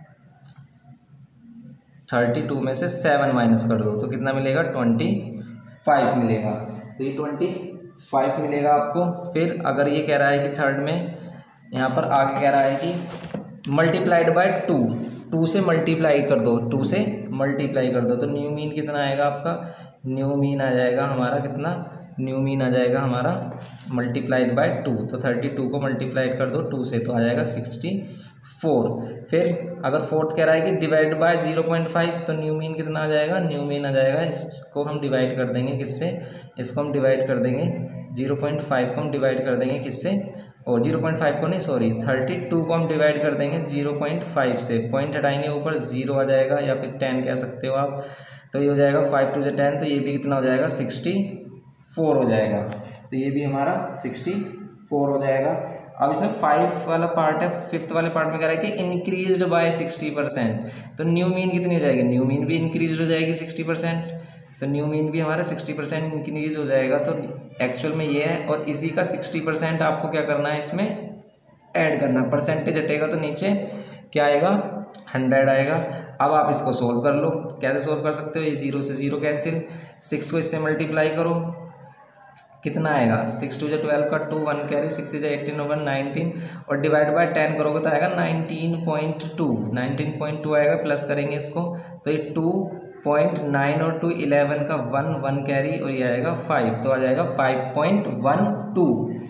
थर्टी टू में से सेवन माइनस कर दो तो कितना मिलेगा, ट्वेंटी फाइव मिलेगा। तो ये ट्वेंटी फाइव मिलेगा आपको। फिर अगर ये कह रहा है कि थर्ड में यहाँ पर आगे कह रहा है कि मल्टीप्लाइड बाय टू, टू से मल्टीप्लाई कर दो, टू से मल्टीप्लाई कर दो, तो न्यू मीन कितना आएगा आपका, न्यू मीन आ जाएगा हमारा कितना, न्यू मीन आ जाएगा हमारा मल्टीप्लाइड बाय टू, तो थर्टी टू को मल्टीप्लाई कर दो टू से तो आ जाएगा सिक्सटी फोर। फिर अगर फोर्थ कह रहा है कि divide by zero point five, तो न्यू मीन कितना आ जाएगा, न्यू मीन आ जाएगा, इसको हम डिवाइड कर देंगे किससे, इसको हम डिवाइड कर देंगे जीरो पॉइंट फाइव को हम डिवाइड कर देंगे किससे, और जीरो पॉइंट फाइव को नहीं सॉरी थर्टी टू को हम डिवाइड कर देंगे जीरो पॉइंट फाइव से, पॉइंट हटाएंगे ऊपर जीरो आ जाएगा या फिर टेन कह सकते हो आप, तो ये हो जाएगा फाइव टू से टेन, तो ये भी कितना हो जाएगा, सिक्सटी फोर हो जाएगा, तो ये भी हमारा सिक्सटी फोर हो जाएगा। अब इसमें फाइव वाला पार्ट है, फिफ्थ वाले पार्ट में कह रहा है कि इंक्रीज्ड बाय सिक्सटी परसेंट, तो न्यू मीन कितनी हो जाएगी, न्यू मीन भी इंक्रीज हो जाएगी सिक्सटी परसेंट, तो न्यू मीन भी हमारा सिक्सटी परसेंट इंक्रीज हो जाएगा। तो एक्चुअल में ये है, और इसी का सिक्सटी परसेंट आपको क्या करना है, इसमें ऐड करना, परसेंटेज हटेगा तो नीचे क्या आएगा, हंड्रेड आएगा। अब आप इसको सोल्व कर लो, कैसे सोल्व कर सकते हो, ये जीरो से जीरो कैंसिल, सिक्स को इससे मल्टीप्लाई करो, कितना आएगा, सिक्स टू जो ट्वेल्व का टू, वन कैरी, सिक्स जो एटीन वन नाइनटीन, और डिवाइड बाय टेन करोगे तो आएगा nineteen point two, nineteen point two आएगा, प्लस करेंगे इसको तो ये टू पॉइंट नाइन और टू इलेवन का वन, वन कैरी और ये आएगा फाइव, तो आ जाएगा five point one two,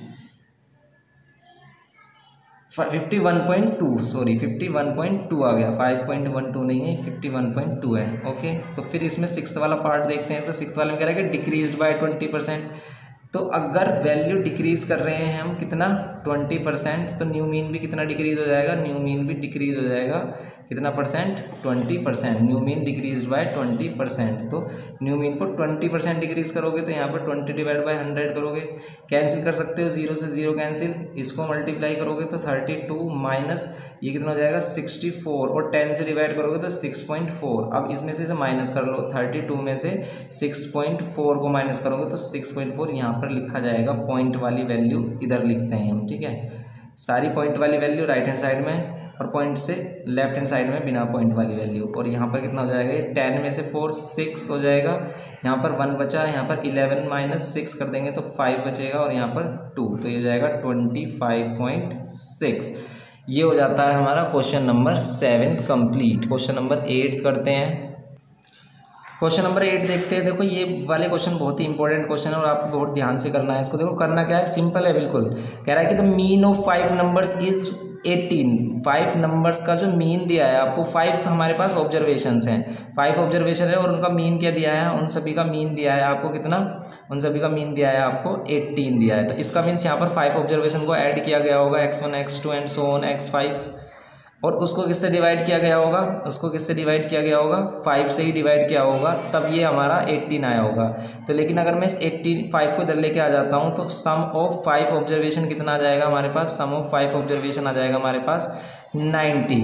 fifty one point two sorry fifty one point two आ गया, फाइव पॉइंट वन टू नहीं है, फिफ्टी वन पॉइंट टू है। ओके, तो फिर इसमें सिक्स्थ वाला पार्ट देखते हैं। तो सिक्स्थ वाले में कह रहा है कि डिक्रीज बाय ट्वेंटी परसेंट, तो अगर वैल्यू डिक्रीज कर रहे हैं हम कितना, ट्वेंटी परसेंट, तो न्यू मीन भी कितना डिक्रीज हो जाएगा, न्यू मीन भी डिक्रीज हो जाएगा कितना percent, twenty percent. New mean decrease by twenty percent, तो न्यू मीन को ट्वेंटी परसेंट डिक्रीज करोगे तो यहाँ पर ट्वेंटी डिवाइड बाय हंड्रेड करोगे, कैंसिल कर सकते हो, जीरो से जीरो कैंसिल, इसको मल्टीप्लाई करोगे तो थर्टी टू माइनस ये कितना हो जाएगा सिक्सटी फोर, और टेन से डिवाइड करोगे तो सिक्स पॉइंट फोर। अब इसमें से माइनस कर लो, थर्टी टू में से सिक्स पॉइंट फोर को माइनस करोगे तो सिक्स पॉइंट फोर यहाँ पर लिखा जाएगा, पॉइंट वाली वैल्यू इधर लिखते हैं हम, ठीक है। सारी पॉइंट वाली वैल्यू राइट हैंड साइड में और पॉइंट से लेफ्ट हैंड साइड में बिना पॉइंट वाली वैल्यू, और यहाँ पर कितना हो जाएगा, ये टेन में से फोर सिक्स हो जाएगा, यहाँ पर वन बचा, यहाँ पर इलेवन माइनस सिक्स कर देंगे तो फाइव बचेगा, और यहाँ पर टू, तो ये हो जाएगा ट्वेंटी फाइव पॉइंट सिक्स। ये हो जाता है हमारा question number seven complete. Question number eight करते हैं। क्वेश्चन नंबर एट देखते हैं। देखो ये वाले क्वेश्चन बहुत ही इंपॉर्टेंट क्वेश्चन है और आपको बहुत ध्यान से करना है इसको। देखो करना क्या है, सिंपल है बिल्कुल। कह रहा है कि the mean of five numbers is eighteen. Five numbers का जो मीन दिया है आपको, फाइव हमारे पास ऑब्जर्वेशंस हैं, फाइव ऑब्जर्वेशन है और उनका मीन क्या दिया है, उन सभी का मीन दिया है आपको कितना, उन सभी का मीन दिया है आपको एटीन दिया है। तो इसका मीन्स यहाँ पर फाइव ऑब्जर्वेशन को ऐड किया गया होगा, x one x two and so on x five, और उसको किससे डिवाइड किया गया होगा, उसको किससे डिवाइड किया गया होगा, फाइव से ही डिवाइड किया होगा, तब ये हमारा एटीन आया होगा। तो लेकिन अगर मैं इस एटीन फाइव को इधर लेके आ जाता हूँ तो सम ऑफ फाइव ऑब्जर्वेशन कितना आ जाएगा हमारे पास, सम ऑफ फाइव ऑब्जर्वेशन आ जाएगा हमारे पास नाइन्टी,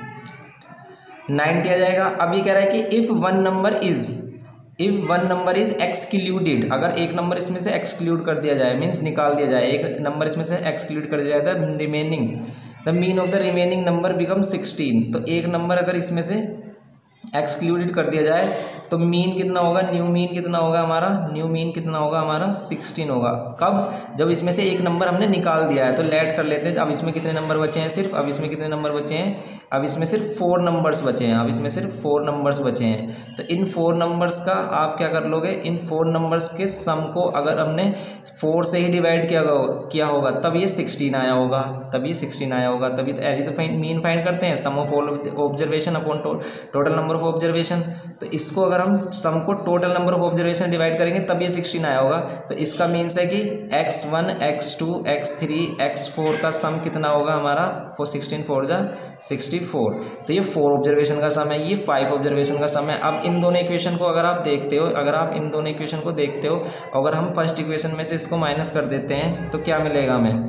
नाइन्टी आ जाएगा। अब ये कह रहा है कि if one number is if one number is excluded, अगर एक नंबर इसमें से एक्सक्लूड कर दिया जाए, मीन्स निकाल दिया जाए, एक नंबर इसमें से एक्सक्लूड कर दिया जाए, the remaining the mean of the remaining number become sixteen. तो एक नंबर अगर इसमें से एक्सक्लूडेड कर दिया जाए तो मीन कितना होगा, न्यू मीन कितना होगा हमारा, न्यू मीन कितना होगा हमारा सिक्सटीन होगा। कब, जब इसमें से एक नंबर हमने निकाल दिया है। तो लेट कर लेते हैं, अब इसमें कितने नंबर बचे हैं सिर्फ, अब इसमें कितने नंबर बचे हैं, अब इसमें सिर्फ फोर नंबर्स बचे हैं, अब इसमें सिर्फ फोर नंबर्स बचे हैं। तो इन फोर नंबर्स का आप क्या कर लोगे, इन फोर नंबर्स के सम को अगर हमने फोर से ही डिवाइड किया किया होगा तब ये सिक्सटीन आया होगा, तब ये सिक्सटीन आया होगा, तभी तो ऐसे तो फाइंड मीन फाइंड करते हैं, sum of all observation upon total number of observation. तो इसको अगर हम सम को total number of observation divide करेंगे तब ये सिक्सटीन आया होगा। तो इसका मीन्स है कि x one x two x three x four का सम कितना होगा हमारा, फोर सिक्सटीन फोर जा सिक्सटी फोर। तो ये फोर ऑब्जर्वेशन का सम है, ये फाइव ऑब्जर्वेशन का सम है। अब इन दोनों इक्वेशन को अगर आप देखते हो, अगर आप इन दोनों इक्वेशन को देखते हो, अगर हम फर्स्ट इक्वेशन में से इसको माइनस कर देते हैं तो क्या मिलेगा हमें,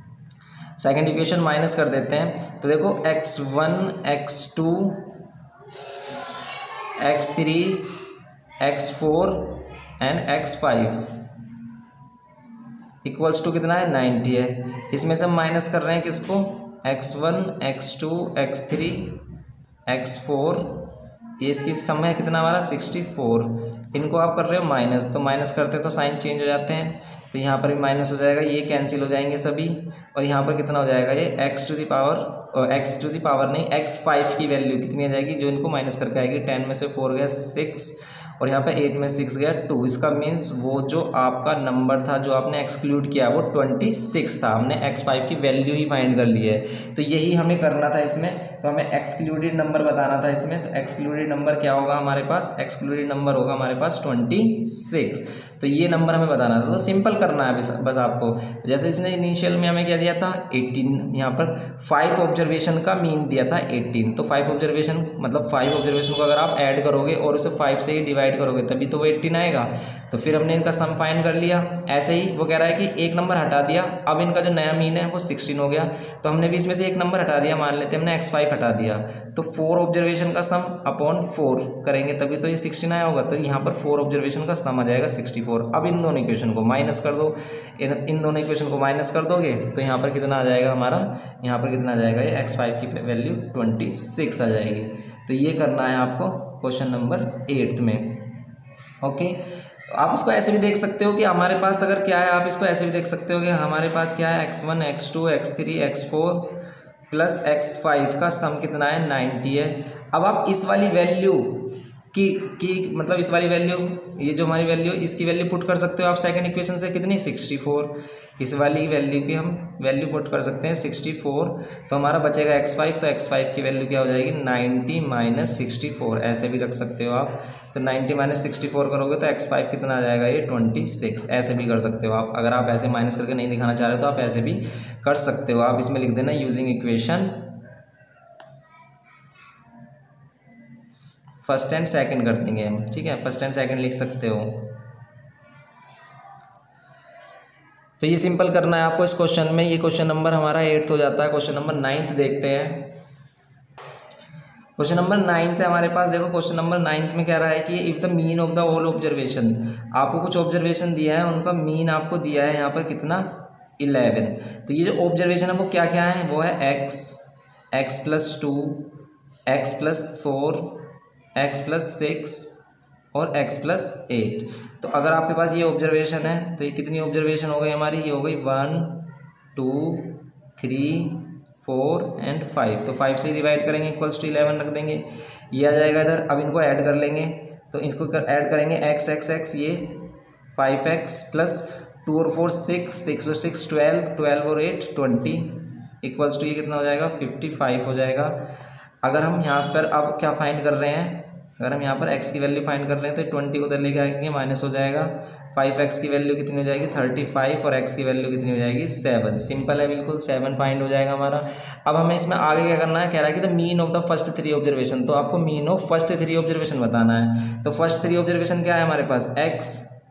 सेकंड इक्वेशन माइनस कर देते हैं तो देखो x one x two x three x four and x five equals to कितना है, नाइन्टी है। इसमें से हम माइनस कर रहे हैं किसको, x one x two x three x four, ये इसकी सम है कितना हमारा सिक्सटी फोर। इनको आप कर रहे हो माइनस, तो माइनस करते तो साइन चेंज हो जाते हैं, तो यहाँ पर भी माइनस हो जाएगा, ये कैंसिल हो जाएंगे सभी, और यहाँ पर कितना हो जाएगा, ये एक्स टू दी पावर और एक्स टू दी पावर नहीं एक्स फाइव की वैल्यू कितनी आ जाएगी, जो इनको माइनस करके आएगी, टेन में से फोर गया सिक्स, और यहाँ पे एट में सिक्स गया टू। इसका मीन्स वो जो आपका नंबर था जो आपने एक्सक्लूड किया वो ट्वेंटी सिक्स था, हमने एक्स फाइव की वैल्यू ही फाइंड कर ली है। तो यही हमें करना था इसमें, तो हमें एक्सक्लूडेड नंबर बताना था इसमें। तो एक्सक्लूडेड नंबर क्या होगा हमारे पास, एक्सक्लूडेड नंबर होगा हमारे पास ट्वेंटी सिक्स। तो ये नंबर हमें बताना था, तो सिंपल करना है बस आपको। जैसे इसने इनिशियल में हमें क्या दिया था एटीन, यहाँ पर फाइव ऑब्जर्वेशन का मीन दिया था एटीन। तो फाइव ऑब्जर्वेशन मतलब फाइव ऑब्जर्वेशन को अगर आप ऐड करोगे और उसे फाइव से ही डिवाइड करोगे तभी तो वो एटीन आएगा। तो फिर हमने इनका सम फाइंड कर लिया। ऐसे ही वो कह रहा है कि एक नंबर हटा दिया, अब इनका जो नया मीन है वो सिक्सटीन हो गया, तो हमने भी इसमें से एक नंबर हटा दिया, मान लेते हैं हमने एक्स फाइव हटा दिया, तो फोर ऑब्जर्वेशन का सम अपॉन फोर करेंगे तभी तो ये सिक्सटीन आया होगा। तो यहाँ पर फोर ऑब्जर्वेशन का सम आ जाएगा सिक्सटी फोर। अब इन दोनों इक्वेशन को माइनस कर दो, इन इन दोनों इक्वेशन को माइनस कर दोगे तो यहाँ पर कितना आ जाएगा हमारा, यहाँ पर कितना आ जाएगा, ये एक्स फाइव की वैल्यू ट्वेंटी सिक्स आ जाएगी। तो ये करना है आपको क्वेश्चन नंबर एट्थ में। ओके, आप इसको ऐसे भी देख सकते हो कि हमारे पास अगर क्या है, आप इसको ऐसे भी देख सकते हो कि हमारे पास क्या है, x one x two x three x four plus x five का सम कितना है, नाइन्टी है। अब आप इस वाली वैल्यू की की मतलब इस वाली वैल्यू, ये जो हमारी वैल्यू इसकी वैल्यू पुट कर सकते हो आप सेकंड इक्वेशन से, कितनी सिक्सटी फोर। इस वाली वैल्यू की हम वैल्यू पुट कर सकते हैं सिक्सटी फोर, तो हमारा बचेगा एक्स फाइव, तो एक्स फाइव की वैल्यू क्या हो जाएगी नाइन्टी माइनस सिक्सटी फोर, ऐसे भी रख सकते हो आप। तो नाइन्टी माइनस सिक्सटी फोर करोगे तो एक्स फाइव कितना आ जाएगा, ये ट्वेंटी सिक्स, ऐसे भी कर सकते हो आप। अगर आप ऐसे माइनस करके नहीं दिखाना चाह रहे हो तो आप ऐसे भी कर सकते हो। आप इसमें लिख देना using equation first and second कर देंगे हम, ठीक है, फर्स्ट एंड सेकंड लिख सकते हो। तो ये सिंपल करना है आपको इस क्वेश्चन में। ये क्वेश्चन नंबर हमारा एट्थ हो जाता है। क्वेश्चन नंबर नाइन्थ देखते हैं। क्वेश्चन नंबर नाइन्थ है हमारे पास। देखो क्वेश्चन नंबर नाइन्थ में कह रहा है कि if the mean of the whole observation, आपको कुछ ऑब्जर्वेशन दिया है, उनका मीन आपको दिया है यहाँ पर कितना, इलेवन। तो ये जो ऑब्जर्वेशन है वो क्या क्या है, वो है x, x plus two, x plus four, x plus six और x प्लस एट। तो अगर आपके पास ये ऑब्जर्वेशन है तो ये कितनी ऑब्जर्वेशन हो गई हमारी, ये हो गई one two three four and five. तो फाइव से डिवाइड करेंगे इक्वल्स टू इलेवन रख देंगे, ये आ जाएगा इधर। अब इनको ऐड कर लेंगे, तो इसको ऐड करेंगे x x x, ये फाइव एक्स प्लस टू और फोर सिक्स, सिक्स और सिक्स ट्वेल्व, ट्वेल्व और एट ट्वेंटी इक्वल्स टू ये कितना हो जाएगा, फिफ्टी फाइव हो जाएगा। अगर हम यहाँ पर अब क्या फाइंड कर रहे हैं, अगर हम यहाँ पर x की वैल्यू फाइंड कर रहे हैं तो ट्वेंटी को उधर लेके आएंगे, माइनस हो जाएगा। फाइव एक्स की वैल्यू कितनी हो जाएगी, थर्टी फाइव, और x की वैल्यू कितनी हो जाएगी, सेवन। सिंपल है बिल्कुल, सेवन फाइंड हो जाएगा हमारा। अब हमें इसमें आगे क्या करना है, कह रहा है कि the mean of the first three observation. तो आपको mean of first three observation बताना है। तो फर्स्ट थ्री ऑब्जर्वेशन क्या है हमारे पास, x,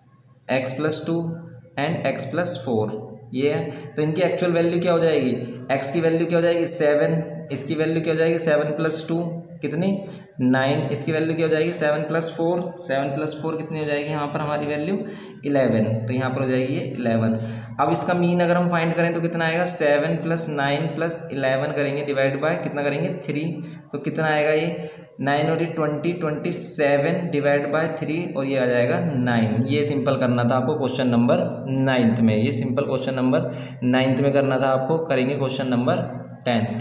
x plus two and x plus four, ये है। तो इनकी एक्चुअल वैल्यू क्या हो जाएगी, x की वैल्यू क्या हो जाएगी सेवन, इसकी वैल्यू क्या हो जाएगी सेवन प्लस टू कितनी नाइन, इसकी वैल्यू क्या हो जाएगी seven plus four, seven plus four कितनी हो जाएगी यहाँ पर हमारी वैल्यू इलेवन। तो यहाँ पर हो जाएगी ये इलेवन। अब इसका मीन अगर हम फाइंड करें तो कितना आएगा, seven plus nine plus eleven करेंगे डिवाइड बाय कितना करेंगे, थ्री। तो कितना आएगा ये नाइन और ये twenty, twenty seven divide by three और ये आ जाएगा नाइन। ये सिंपल करना था आपको क्वेश्चन नंबर नाइन्थ में, ये सिंपल क्वेश्चन नंबर नाइन्थ में करना था आपको। करेंगे question number tenth.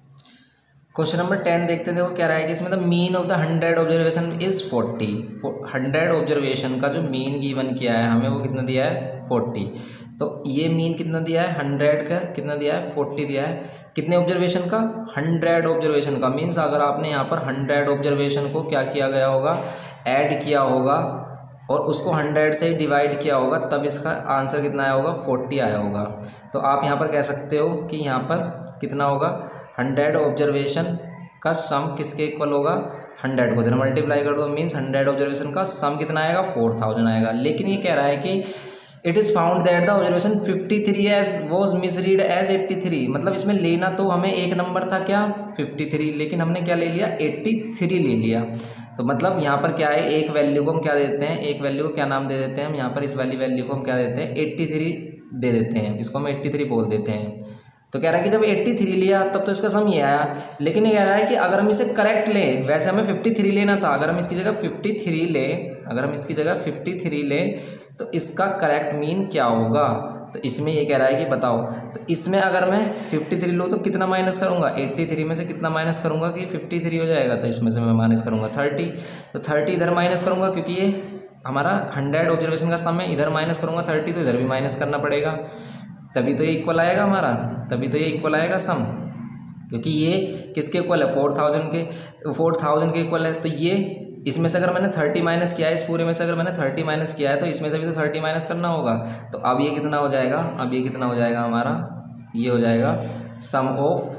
Question number ten देखते हैं। देखो क्या रहा है कि इसमें the mean of the hundred observation is forty. Hundred observation का जो मीन गिवन किया है हमें वो कितना दिया है, फोर्टी। तो ये मीन कितना दिया है, हंड्रेड का कितना दिया है, फोर्टी दिया है। कितने ऑब्जर्वेशन का, हंड्रेड ऑब्जर्वेशन का। मीन्स अगर आपने यहाँ पर हंड्रेड ऑब्जर्वेशन को क्या किया गया होगा, ऐड किया होगा और उसको हंड्रेड से डिवाइड किया होगा, तब इसका आंसर कितना आया होगा, फोर्टी आया होगा। तो आप यहाँ पर कह सकते हो कि यहाँ पर कितना होगा, हंड्रेड ऑब्जर्वेशन का सम किसके इक्वल होगा, हंड्रेड को इधर मल्टीप्लाई कर दो, मीन्स हंड्रेड ऑब्जर्वेशन का सम कितना आएगा, फोर थाउजेंड आएगा। लेकिन ये कह रहा है कि it is found that the observation fifty three as was misread as eighty three. मतलब इसमें लेना तो हमें एक नंबर था क्या, फिफ्टी थ्री, लेकिन हमने क्या ले लिया, एट्टी थ्री ले लिया। तो मतलब यहाँ पर क्या है, एक वैल्यू को हम क्या देते हैं, एक वैल्यू को क्या नाम दे देते हैं हम, यहाँ पर इस वाली वैल्यू को हम क्या देते हैं, एट्टी थ्री दे देते हैं, इसको हम एट्टी थ्री बोल देते हैं। तो कह रहा है कि जब एट्टी थ्री लिया तब तो इसका सम ये आया, लेकिन ये कह रहा है कि अगर हम इसे करेक्ट लें, वैसे हमें फिफ्टी थ्री लेना था, अगर हम इसकी जगह फिफ्टी थ्री लें, अगर हम इसकी जगह फिफ्टी थ्री लें तो इसका करेक्ट मीन क्या होगा। तो इसमें ये कह रहा है कि बताओ, तो इसमें अगर मैं फिफ्टी थ्री लूँ तो कितना माइनस करूँगा, एट्टी थ्री में से कितना माइनस करूँगा कि फिफ्टी थ्री हो जाएगा, तो इसमें से मैं माइनस करूँगा थर्टी। तो थर्टी इधर माइनस करूँगा क्योंकि ये हमारा हंड्रेड ऑब्जर्वेशन का सम है, इधर माइनस करूँगा थर्टी, तो इधर भी माइनस करना पड़ेगा, तभी तो ये इक्वल आएगा हमारा, तभी तो ये इक्वल आएगा सम, क्योंकि ये किसके इक्वल है, फोर थाउजेंड के, फोर थाउजेंड के इक्वल है। तो ये इसमें से अगर मैंने थर्टी माइनस किया है, इस पूरे में से अगर मैंने थर्टी माइनस किया है तो इसमें से भी तो थर्टी माइनस करना होगा। तो अब ये कितना हो जाएगा, अब ये कितना हो जाएगा हमारा, ये हो जाएगा सम ऑफ,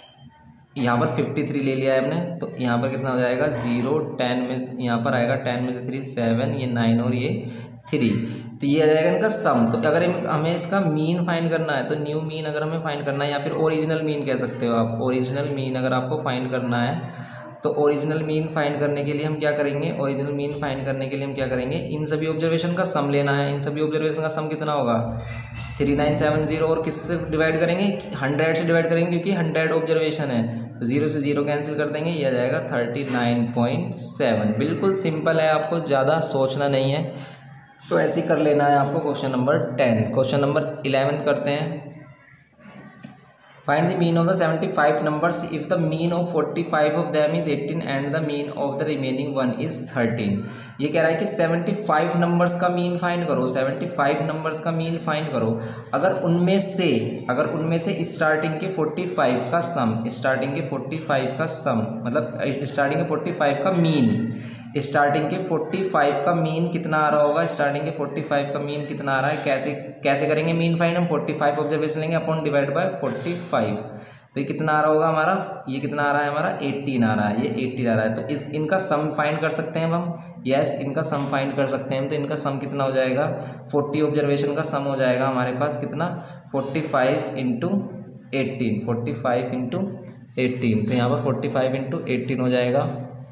यहाँ पर फिफ्टी थ्री ले लिया है हमने, तो यहाँ पर कितना हो जाएगा, ज़ीरो, टेन में यहाँ पर आएगा, टेन में से थ्री सेवन, ये नाइन और ये थ्री, तो ये आ जाएगा इनका सम। तो अगर हमें इसका मीन फाइंड करना है तो न्यू मीन अगर हमें फाइंड करना है, या फिर ओरिजिनल मीन कह सकते हो आप, ओरिजिनल मीन अगर आपको फाइंड करना है तो ओरिजिनल मीन फाइंड करने के लिए हम क्या करेंगे, ओरिजिनल मीन फाइंड करने के लिए हम क्या करेंगे, इन सभी ऑब्जर्वेशन का सम लेना है। इन सभी ऑब्जर्वेशन का सम कितना होगा, थ्री नाइन सेवन जीरो, और किससे डिवाइड करेंगे, हंड्रेड से डिवाइड करेंगे क्योंकि हंड्रेड ऑब्जर्वेशन है, तो जीरो से जीरो कैंसिल कर देंगे, ये आ जाएगा थर्टी नाइन पॉइंट सेवन। बिल्कुल सिंपल है, आपको ज़्यादा सोचना नहीं है, तो ऐसे ही कर लेना है आपको। Question number ten. Question number eleventh करते हैं। Find the mean of the seventy five numbers if the mean of forty five of them is eighteen and the mean of the remaining one is thirteen. ये कह रहा है कि सेवेंटी फाइव नंबर्स का मीन फाइंड करो, सेवेंटी फाइव नंबर्स का मीन फाइंड करो। अगर उनमें से अगर उनमें से स्टार्टिंग के फोर्टी फाइव का सम स्टार्टिंग के फोर्टी फाइव का सम मतलब स्टार्टिंग के फोर्टी फाइव का मीन स्टार्टिंग के फोर्टी फाइव का मीन कितना आ रहा होगा, स्टार्टिंग के फोर्टी फाइव का मीन कितना आ रहा है, कैसे कैसे करेंगे मीन फाइंड, हम फोर्टी फाइव ऑब्जर्वेशन लेंगे upon divide by forty five. तो ये कितना आ रहा होगा हमारा, ये कितना आ रहा है हमारा एटीन आ रहा है, ये एटीन आ रहा है। तो इस इनका सम फाइंड कर सकते हैं हम, यस इनका सम फाइंड कर सकते हैं। तो इनका सम कितना हो जाएगा, फोर्टी ऑब्जर्वेशन का सम हो जाएगा हमारे पास कितना, forty five into eighteen, forty five into eighteen. तो यहाँ पर फोर्टी फाइव इंटू एटीन हो जाएगा।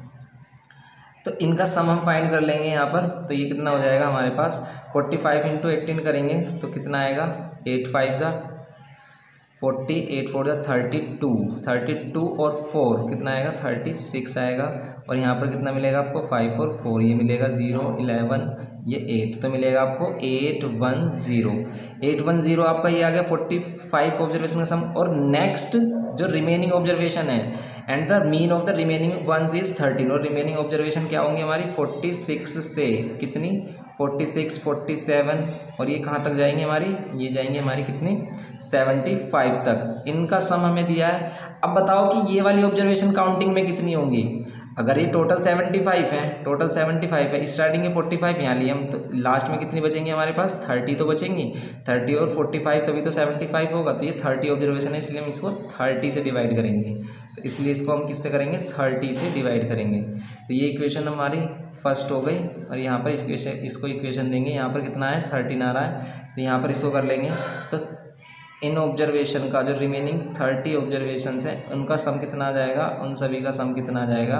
तो इनका सम हम फाइंड कर लेंगे यहाँ पर। तो ये कितना हो जाएगा हमारे पास, फोर्टी फाइव इंटू एटीन करेंगे तो कितना आएगा, एट फाइव ज़ा फोर्टी, एट फोर ज़ा थर्टी टू, थर्टी टू और फोर कितना आएगा, थर्टी सिक्स आएगा। और यहाँ पर कितना मिलेगा आपको, फाइव और फोर, ये मिलेगा ज़ीरो, इलेवन, ये एट, तो मिलेगा आपको eight one zero, eight one zero आपका ये आ गया फोर्टी फाइव ऑब्जर्वेशन का सम। और नेक्स्ट जो रिमेनिंग ऑब्जर्वेशन है and the mean of the remaining ones is thirteen, और रिमेनिंग ऑब्जर्वेशन क्या होंगी हमारी, फोर्टी सिक्स से कितनी, फोर्टी सिक्स, फोर्टी सेवन, और ये कहाँ तक जाएंगे हमारी, ये जाएंगे हमारी कितनी, सेवेंटी फाइव तक। इनका सम हमें दिया है। अब बताओ कि ये वाली ऑब्जर्वेशन काउंटिंग में कितनी होंगी। अगर ये टोटल सेवेंटी फाइव है, टोटल सेवेंटी फाइव है, स्टार्टिंग के फोर्टी फाइव यहाँ लिए हम, तो लास्ट में कितनी बचेंगी हमारे पास, थर्टी तो बचेंगी, थर्टी और फोर्टी फाइव तभी तो सेवेंटी फाइव होगा। तो ये थर्टी ऑब्जर्वेशन है, इसलिए हम इसको थर्टी से डिवाइड करेंगे। तो इसलिए इसको हम किससे करेंगे, थर्टी से डिवाइड करेंगे। तो ये इक्वेशन हमारी फर्स्ट हो गई। और यहाँ पर इक्वेशन इसको इक्वेशन देंगे, यहाँ पर कितना है, थर्टीन आ रहा है। तो यहाँ पर इसको कर लेंगे। तो इन ऑब्जर्वेशन का जो रिमेनिंग थर्टी ऑब्जर्वेशन है उनका सम कितना आ जाएगा, उन सभी का सम कितना आ जाएगा,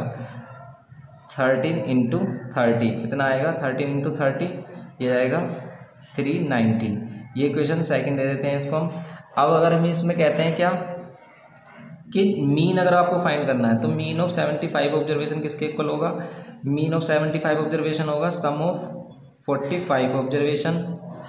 थर्टीन इंटू थर्टी कितना आएगा, थर्टीन इंटू थर्टी ये आएगा थ्री नाइन्टी। ये इक्वेशन सेकंड दे देते हैं इसको हम। अब अगर हम इसमें कहते हैं क्या कि मीन अगर आपको फाइंड करना है तो mean of seventy five observation किसके इक्वल होगा, mean of seventy five observation होगा sum of forty five observation,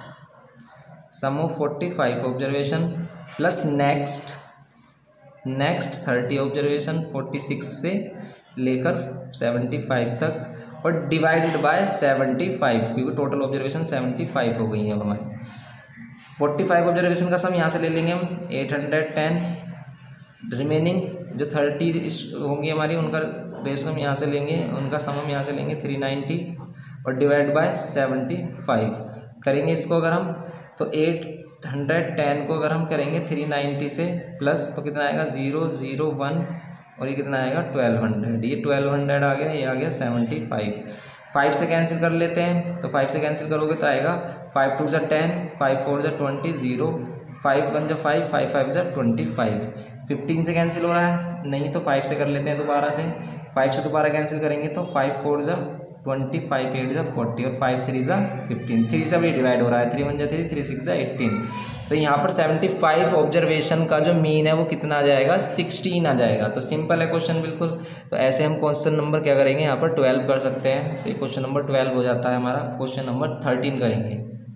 sum of forty five observation plus next next thirty observation, forty six से लेकर सेवेंटी फाइव तक, और डिवाइडेड बाय सेवेंटी फाइव, क्योंकि टोटल ऑब्जर्वेशन सेवेंटी फाइव हो गई है अब हमारी। फोर्टी फाइव ऑब्जर्वेशन का सम यहाँ से ले लेंगे हम एट हंड्रेड टेन, रिमेनिंग जो थर्टी होंगी हमारी उनका रेशो हम यहाँ से लेंगे, उनका सम हम यहाँ से लेंगे थ्री नाइन्टी, और डिवाइड बाय सेवेंटी फाइव करेंगे इसको अगर हम, तो एट हंड्रेड टेन को अगर हम करेंगे थ्री नाइन्टी से प्लस, तो कितना आएगा, ज़ीरो ज़ीरो वन, और ये कितना आएगा, ट्वेल्व हंड्रेड, ये ट्वेल्व हंड्रेड आ गया, ये आ गया सेवेंटी फाइव। फाइव से कैंसिल कर लेते हैं, तो फाइव से कैंसिल करोगे तो आएगा फाइव टू ज़ा टेन, फाइव फोर ज़ा ट्वेंटी, ज़ीरो, फाइव वन ज़ा फाइव, फाइव फाइव ज़ा ट्वेंटी फाइव। फिफ्टीन से कैंसिल हो रहा है, नहीं तो फाइव से कर लेते हैं दोबारा से, फाइव से दोबारा कैंसिल करेंगे तो फाइव फोर ज़ा ट्वेंटी, फाइव एट ज़ा फोर्टी, और फाइव थ्री ज़ा फिफ्टीन, थ्री से भी डिवाइड हो रहा है, थ्री वन ज़ा थ्री, थ्री सिक्स ज़ा एट्टीन। तो यहाँ पर सेवेंटी फाइव ऑब्जर्वेशन का जो मीन है वो कितना आ जाएगा, सिक्सटीन आ जाएगा। तो सिंपल है क्वेश्चन बिल्कुल। तो ऐसे हम क्वेश्चन नंबर क्या करेंगे, यहाँ पर ट्वेल्व कर सकते हैं। तो ये क्वेश्चन नंबर ट्वेल्व हो जाता है हमारा। क्वेश्चन नंबर थर्टीन करेंगे।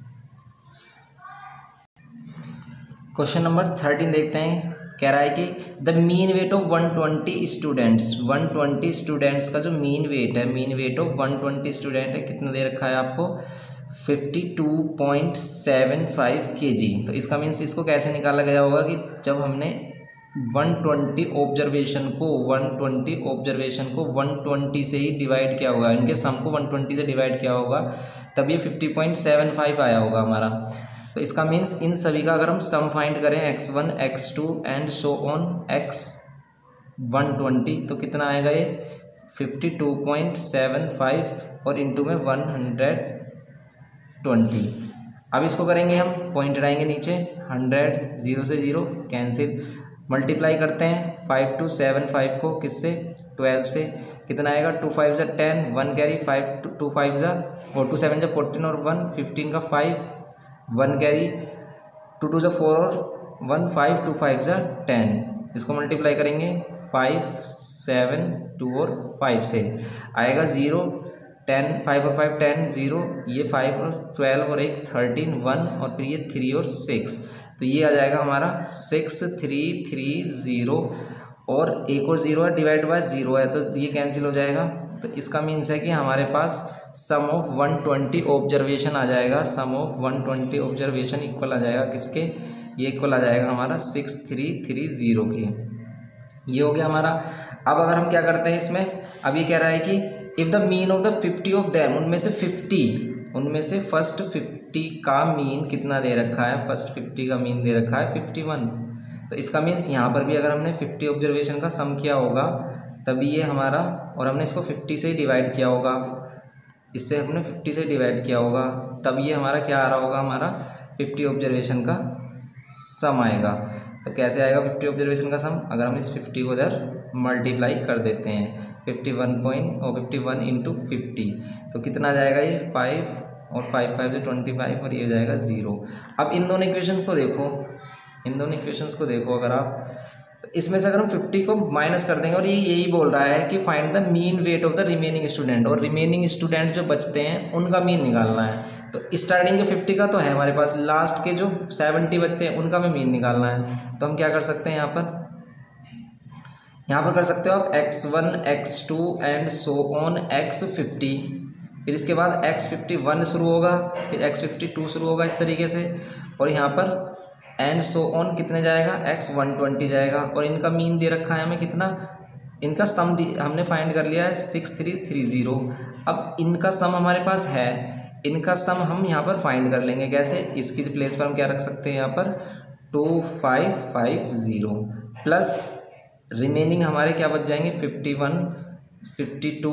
क्वेश्चन नंबर थर्टीन देखते हैं। कह रहा है कि the mean weight of one twenty students, one twenty students का जो मीन वेट है, mean weight of one twenty student है, कितना दे रखा है आपको, fifty two point seven five kg. तो इसका मीन्स इसको कैसे निकाला गया होगा कि जब हमने वन ट्वेंटी ऑब्जर्वेशन को वन ट्वेंटी ऑब्जर्वेशन को वन ट्वेंटी से ही डिवाइड किया होगा, इनके सम को वन ट्वेंटी से डिवाइड किया होगा, तब ये फिफ्टी पॉइंट सेवन फाइव आया होगा हमारा। तो इसका मीन्स इन सभी का अगर हम सम फाइंड करें x one x two and so on x one twenty, तो कितना आएगा ये fifty two point seven five और इंटू में वन हंड्रेड ट्वेंटी। अब इसको करेंगे हम, पॉइंट लगाएंगे नीचे, हंड्रेड, जीरो से जीरो कैंसिल, मल्टीप्लाई करते हैं फाइव टू सेवन फाइव को किससे, ट्वेल्व से, कितना आएगा, टू फाइव ज़ा ten, one carry, five two two five ज़ा और टू सेवन ज़ा फोर्टीन और वन फिफ्टीन का five, one carry, two two ज़ा फोर और वन फाइव, टू फाइव ज़ा टेन। इसको मल्टीप्लाई करेंगे फाइव सेवन टू और फाइव से, आएगा ज़ीरो, टेन, फाइव और फाइव टेन, ज़ीरो, ये फाइव और ट्वेल्व और एक थर्टीन, वन और फिर ये थ्री और सिक्स। तो ये आ जाएगा हमारा सिक्स थ्री थ्री ज़ीरो, और एक और ज़ीरो है, डिवाइड बाय ज़ीरो है, तो ये कैंसिल हो जाएगा। तो इसका मीन्स है कि हमारे पास sum of one twenty observation आ जाएगा, sum of one twenty observation equal आ जाएगा किसके, ये इक्वल आ जाएगा हमारा सिक्स थ्री थ्री ज़ीरो के। ये हो गया हमारा। अब अगर हम क्या करते हैं इसमें, अब ये कह रहा है कि if the mean of the fifty of them, उनमें से फिफ्टी, उनमें से फर्स्ट फिफ्टी का मीन कितना दे रखा है, फर्स्ट फिफ्टी का मीन दे रखा है फिफ्टी वन। तो इसका मीन्स यहाँ पर भी अगर हमने फिफ्टी ऑब्जर्वेशन का सम किया होगा तभी ये हमारा, और हमने इसको फिफ्टी से ही डिवाइड किया होगा, इससे हमने फिफ्टी से डिवाइड किया होगा, तब ये हमारा क्या आ रहा होगा, हमारा फिफ्टी ऑब्जर्वेशन का सम आएगा। तो कैसे आएगा फिफ्टी ऑब्जर्वेशन का सम, अगर हम इस फिफ्टी को इधर मल्टीप्लाई कर देते हैं, फिफ्टी वन पॉइंट और फिफ्टी वन इंटू फिफ्टी, तो कितना आ जाएगा ये फाइव, और फाइव फाइव से ट्वेंटी फाइव, और ये हो जाएगा ज़ीरो। अब इन दोनों इक्वेशंस को देखो, इन दोनों इक्वेशंस को देखो अगर आप, तो इसमें से अगर हम फिफ्टी को माइनस कर देंगे, और ये यही बोल रहा है कि find the mean weight of the remaining student, और रिमेनिंग स्टूडेंट जो बचते हैं उनका मीन निकालना है। तो स्टार्टिंग के फिफ्टी का तो है हमारे पास, लास्ट के जो सेवेंटी बचते हैं उनका हमें मीन निकालना है। तो हम क्या कर सकते हैं यहाँ पर, यहाँ पर कर सकते हो आप x one x two and so on x fifty, फिर इसके बाद एक्स फिफ्टी वन शुरू होगा, फिर एक्स फिफ्टी टू शुरू होगा इस तरीके से, और यहाँ पर एंड सो ऑन कितने जाएगा, एक्स वन ट्वेंटी जाएगा, और इनका मीन दे रखा है हमें कितना, इनका सम हमने फाइंड कर लिया है सिक्स थ्री थ्री ज़ीरो। अब इनका सम हमारे पास है, इनका सम हम यहाँ पर फाइंड कर लेंगे कैसे, इसकी प्लेस पर हम क्या रख सकते हैं यहाँ पर two five five zero, plus remaining हमारे क्या बच जाएंगे fifty one fifty two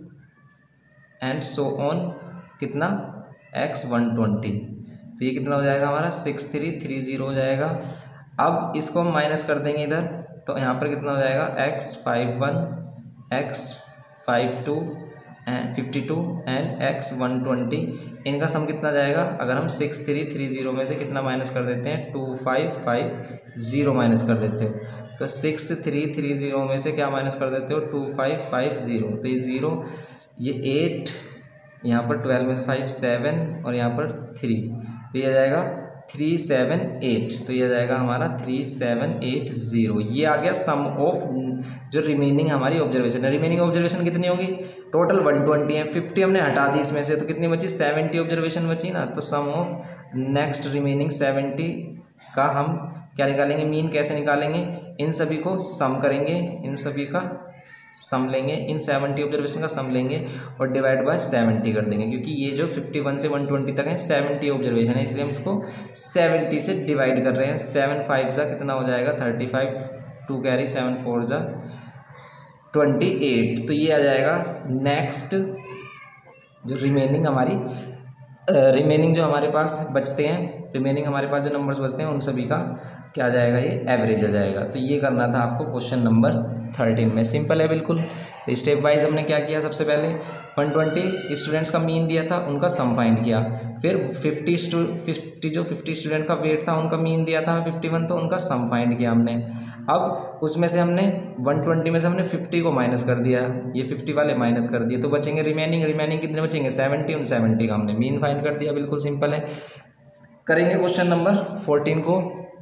and so on कितना एक्स वन ट्वेंटी, तो ये कितना हो जाएगा हमारा सिक्स थ्री थ्री ज़ीरो हो जाएगा। अब इसको हम माइनस कर देंगे इधर, तो यहाँ पर कितना हो जाएगा x five one x five two and fifty two and x one twenty, इनका सम कितना जाएगा, अगर हम सिक्स थ्री थ्री ज़ीरो में से कितना माइनस कर देते हैं two five five zero minus कर देते हो, तो सिक्स थ्री थ्री ज़ीरो में से क्या माइनस कर देते हो टू फाइव फाइव ज़ीरो, तो ये ज़ीरो, ये एट, यहाँ पर ट्वेल्व में से फाइव सेवन, और यहाँ पर थ्री, तो ये आ जाएगा थ्री सेवन एट, तो ये आ जाएगा हमारा थ्री सेवन एट ज़ीरो। ये आ गया सम ऑफ जो रिमेनिंग हमारी ऑब्जर्वेशन है। रिमेनिंग ऑब्जर्वेशन कितनी होगी, टोटल वन ट्वेंटी है, फिफ्टी हमने हटा दी इसमें से, तो कितनी बची सेवेंटी ऑब्जर्वेशन बची ना, तो sum of next remaining seventy का हम क्या निकालेंगे, मीन कैसे निकालेंगे, इन सभी को सम करेंगे, इन सभी का सम लेंगे, इन सेवेंटी ऑब्जर्वेशन का सम लेंगे और डिवाइड बाय सेवेंटी कर देंगे, क्योंकि ये जो फिफ्टी वन से वन ट्वेंटी तक है सेवेंटी ऑब्जर्वेशन है, इसलिए हम इसको सेवेंटी से डिवाइड कर रहे हैं। सेवन फाइव ज़ा कितना हो जाएगा thirty five, two carry seven four ज़ा ट्वेंटी एट, तो ये आ जाएगा नेक्स्ट जो रिमेनिंग हमारी रिमेनिंग जो हमारे पास बचते हैं, रिमेनिंग हमारे पास जो नंबर्स बचते हैं उन सभी का क्या आ जाएगा, ये एवरेज आ जाएगा। तो ये करना था आपको क्वेश्चन नंबर थर्टीन में, सिंपल है बिल्कुल। तो स्टेप वाइज हमने क्या किया, सबसे पहले वन ट्वेंटी स्टूडेंट्स का मीन दिया था, उनका सम फाइंड किया, फिर फिफ्टी फिफ्टी जो फिफ्टी स्टूडेंट का वेट था उनका मीन दिया था फिफ्टी वन, तो उनका सम फाइंड किया हमने। अब उसमें से हमने वन ट्वेंटी में से हमने फिफ्टी को माइनस कर दिया, ये फिफ्टी वाले माइनस कर दिए, तो बचेंगे रिमेनिंग, रिमेनिंग कितने बचेंगे सेवेंटी, उन सेवेंटी का हमने मीन फाइंड कर दिया, बिल्कुल सिंपल है। करेंगे क्वेश्चन नंबर फोर्टीन को।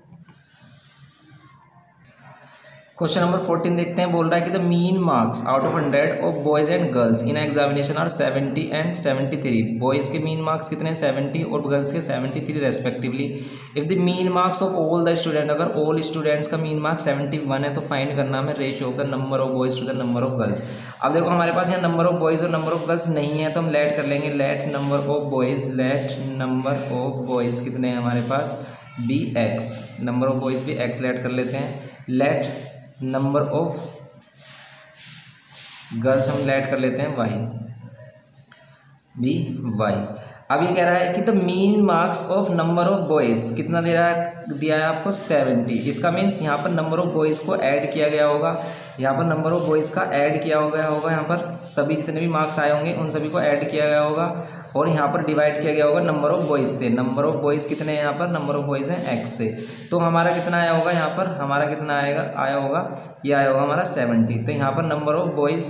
क्वेश्चन नंबर फोर्टीन देखते हैं, बोल रहा है कि the mean marks out of hundred of boys and girls in examination are seventy and seventy three. Boys के मीन मार्क्स कितने हैं सेवेंटी और गर्ल्स के seventy three respectively. If the mean marks of all the student, अगर ऑल स्टूडेंट्स का मीन मार्क्स सेवेंटी वन है तो फाइंड करना हमें ratio of the number of boys to the number of girls. अब देखो हमारे पास यहाँ नंबर ऑफ बॉयज़ और नंबर ऑफ गर्ल्स नहीं है, तो हम लेट कर लेंगे, let number of boys, let number of boys कितने हैं हमारे पास be x, number of boys भी एक्स लेट कर लेते हैं, लेट नंबर ऑफ गर्ल्स हम लेट कर लेते हैं वाई, बी वाई। अब ये कह रहा है कि the mean marks of number of boys कितना दे रहा है, दिया है आपको सेवेंटी। इसका मीन्स यहाँ पर नंबर ऑफ बॉयज़ को ऐड किया गया होगा, यहाँ पर नंबर ऑफ बॉयज़ का ऐड किया गया होगा, यहाँ पर सभी जितने भी मार्क्स आए होंगे उन सभी को ऐड किया गया होगा और यहाँ पर डिवाइड किया गया होगा नंबर ऑफ बॉयज़ से। नंबर ऑफ बॉयज़ कितने हैं यहाँ पर, नंबर ऑफ बॉयज़ हैं एक्स से, तो हमारा कितना आया होगा यहाँ पर, हमारा कितना आएगा आया होगा ये आया होगा हमारा सेवेंटी। तो यहाँ पर नंबर ऑफ बॉयज़,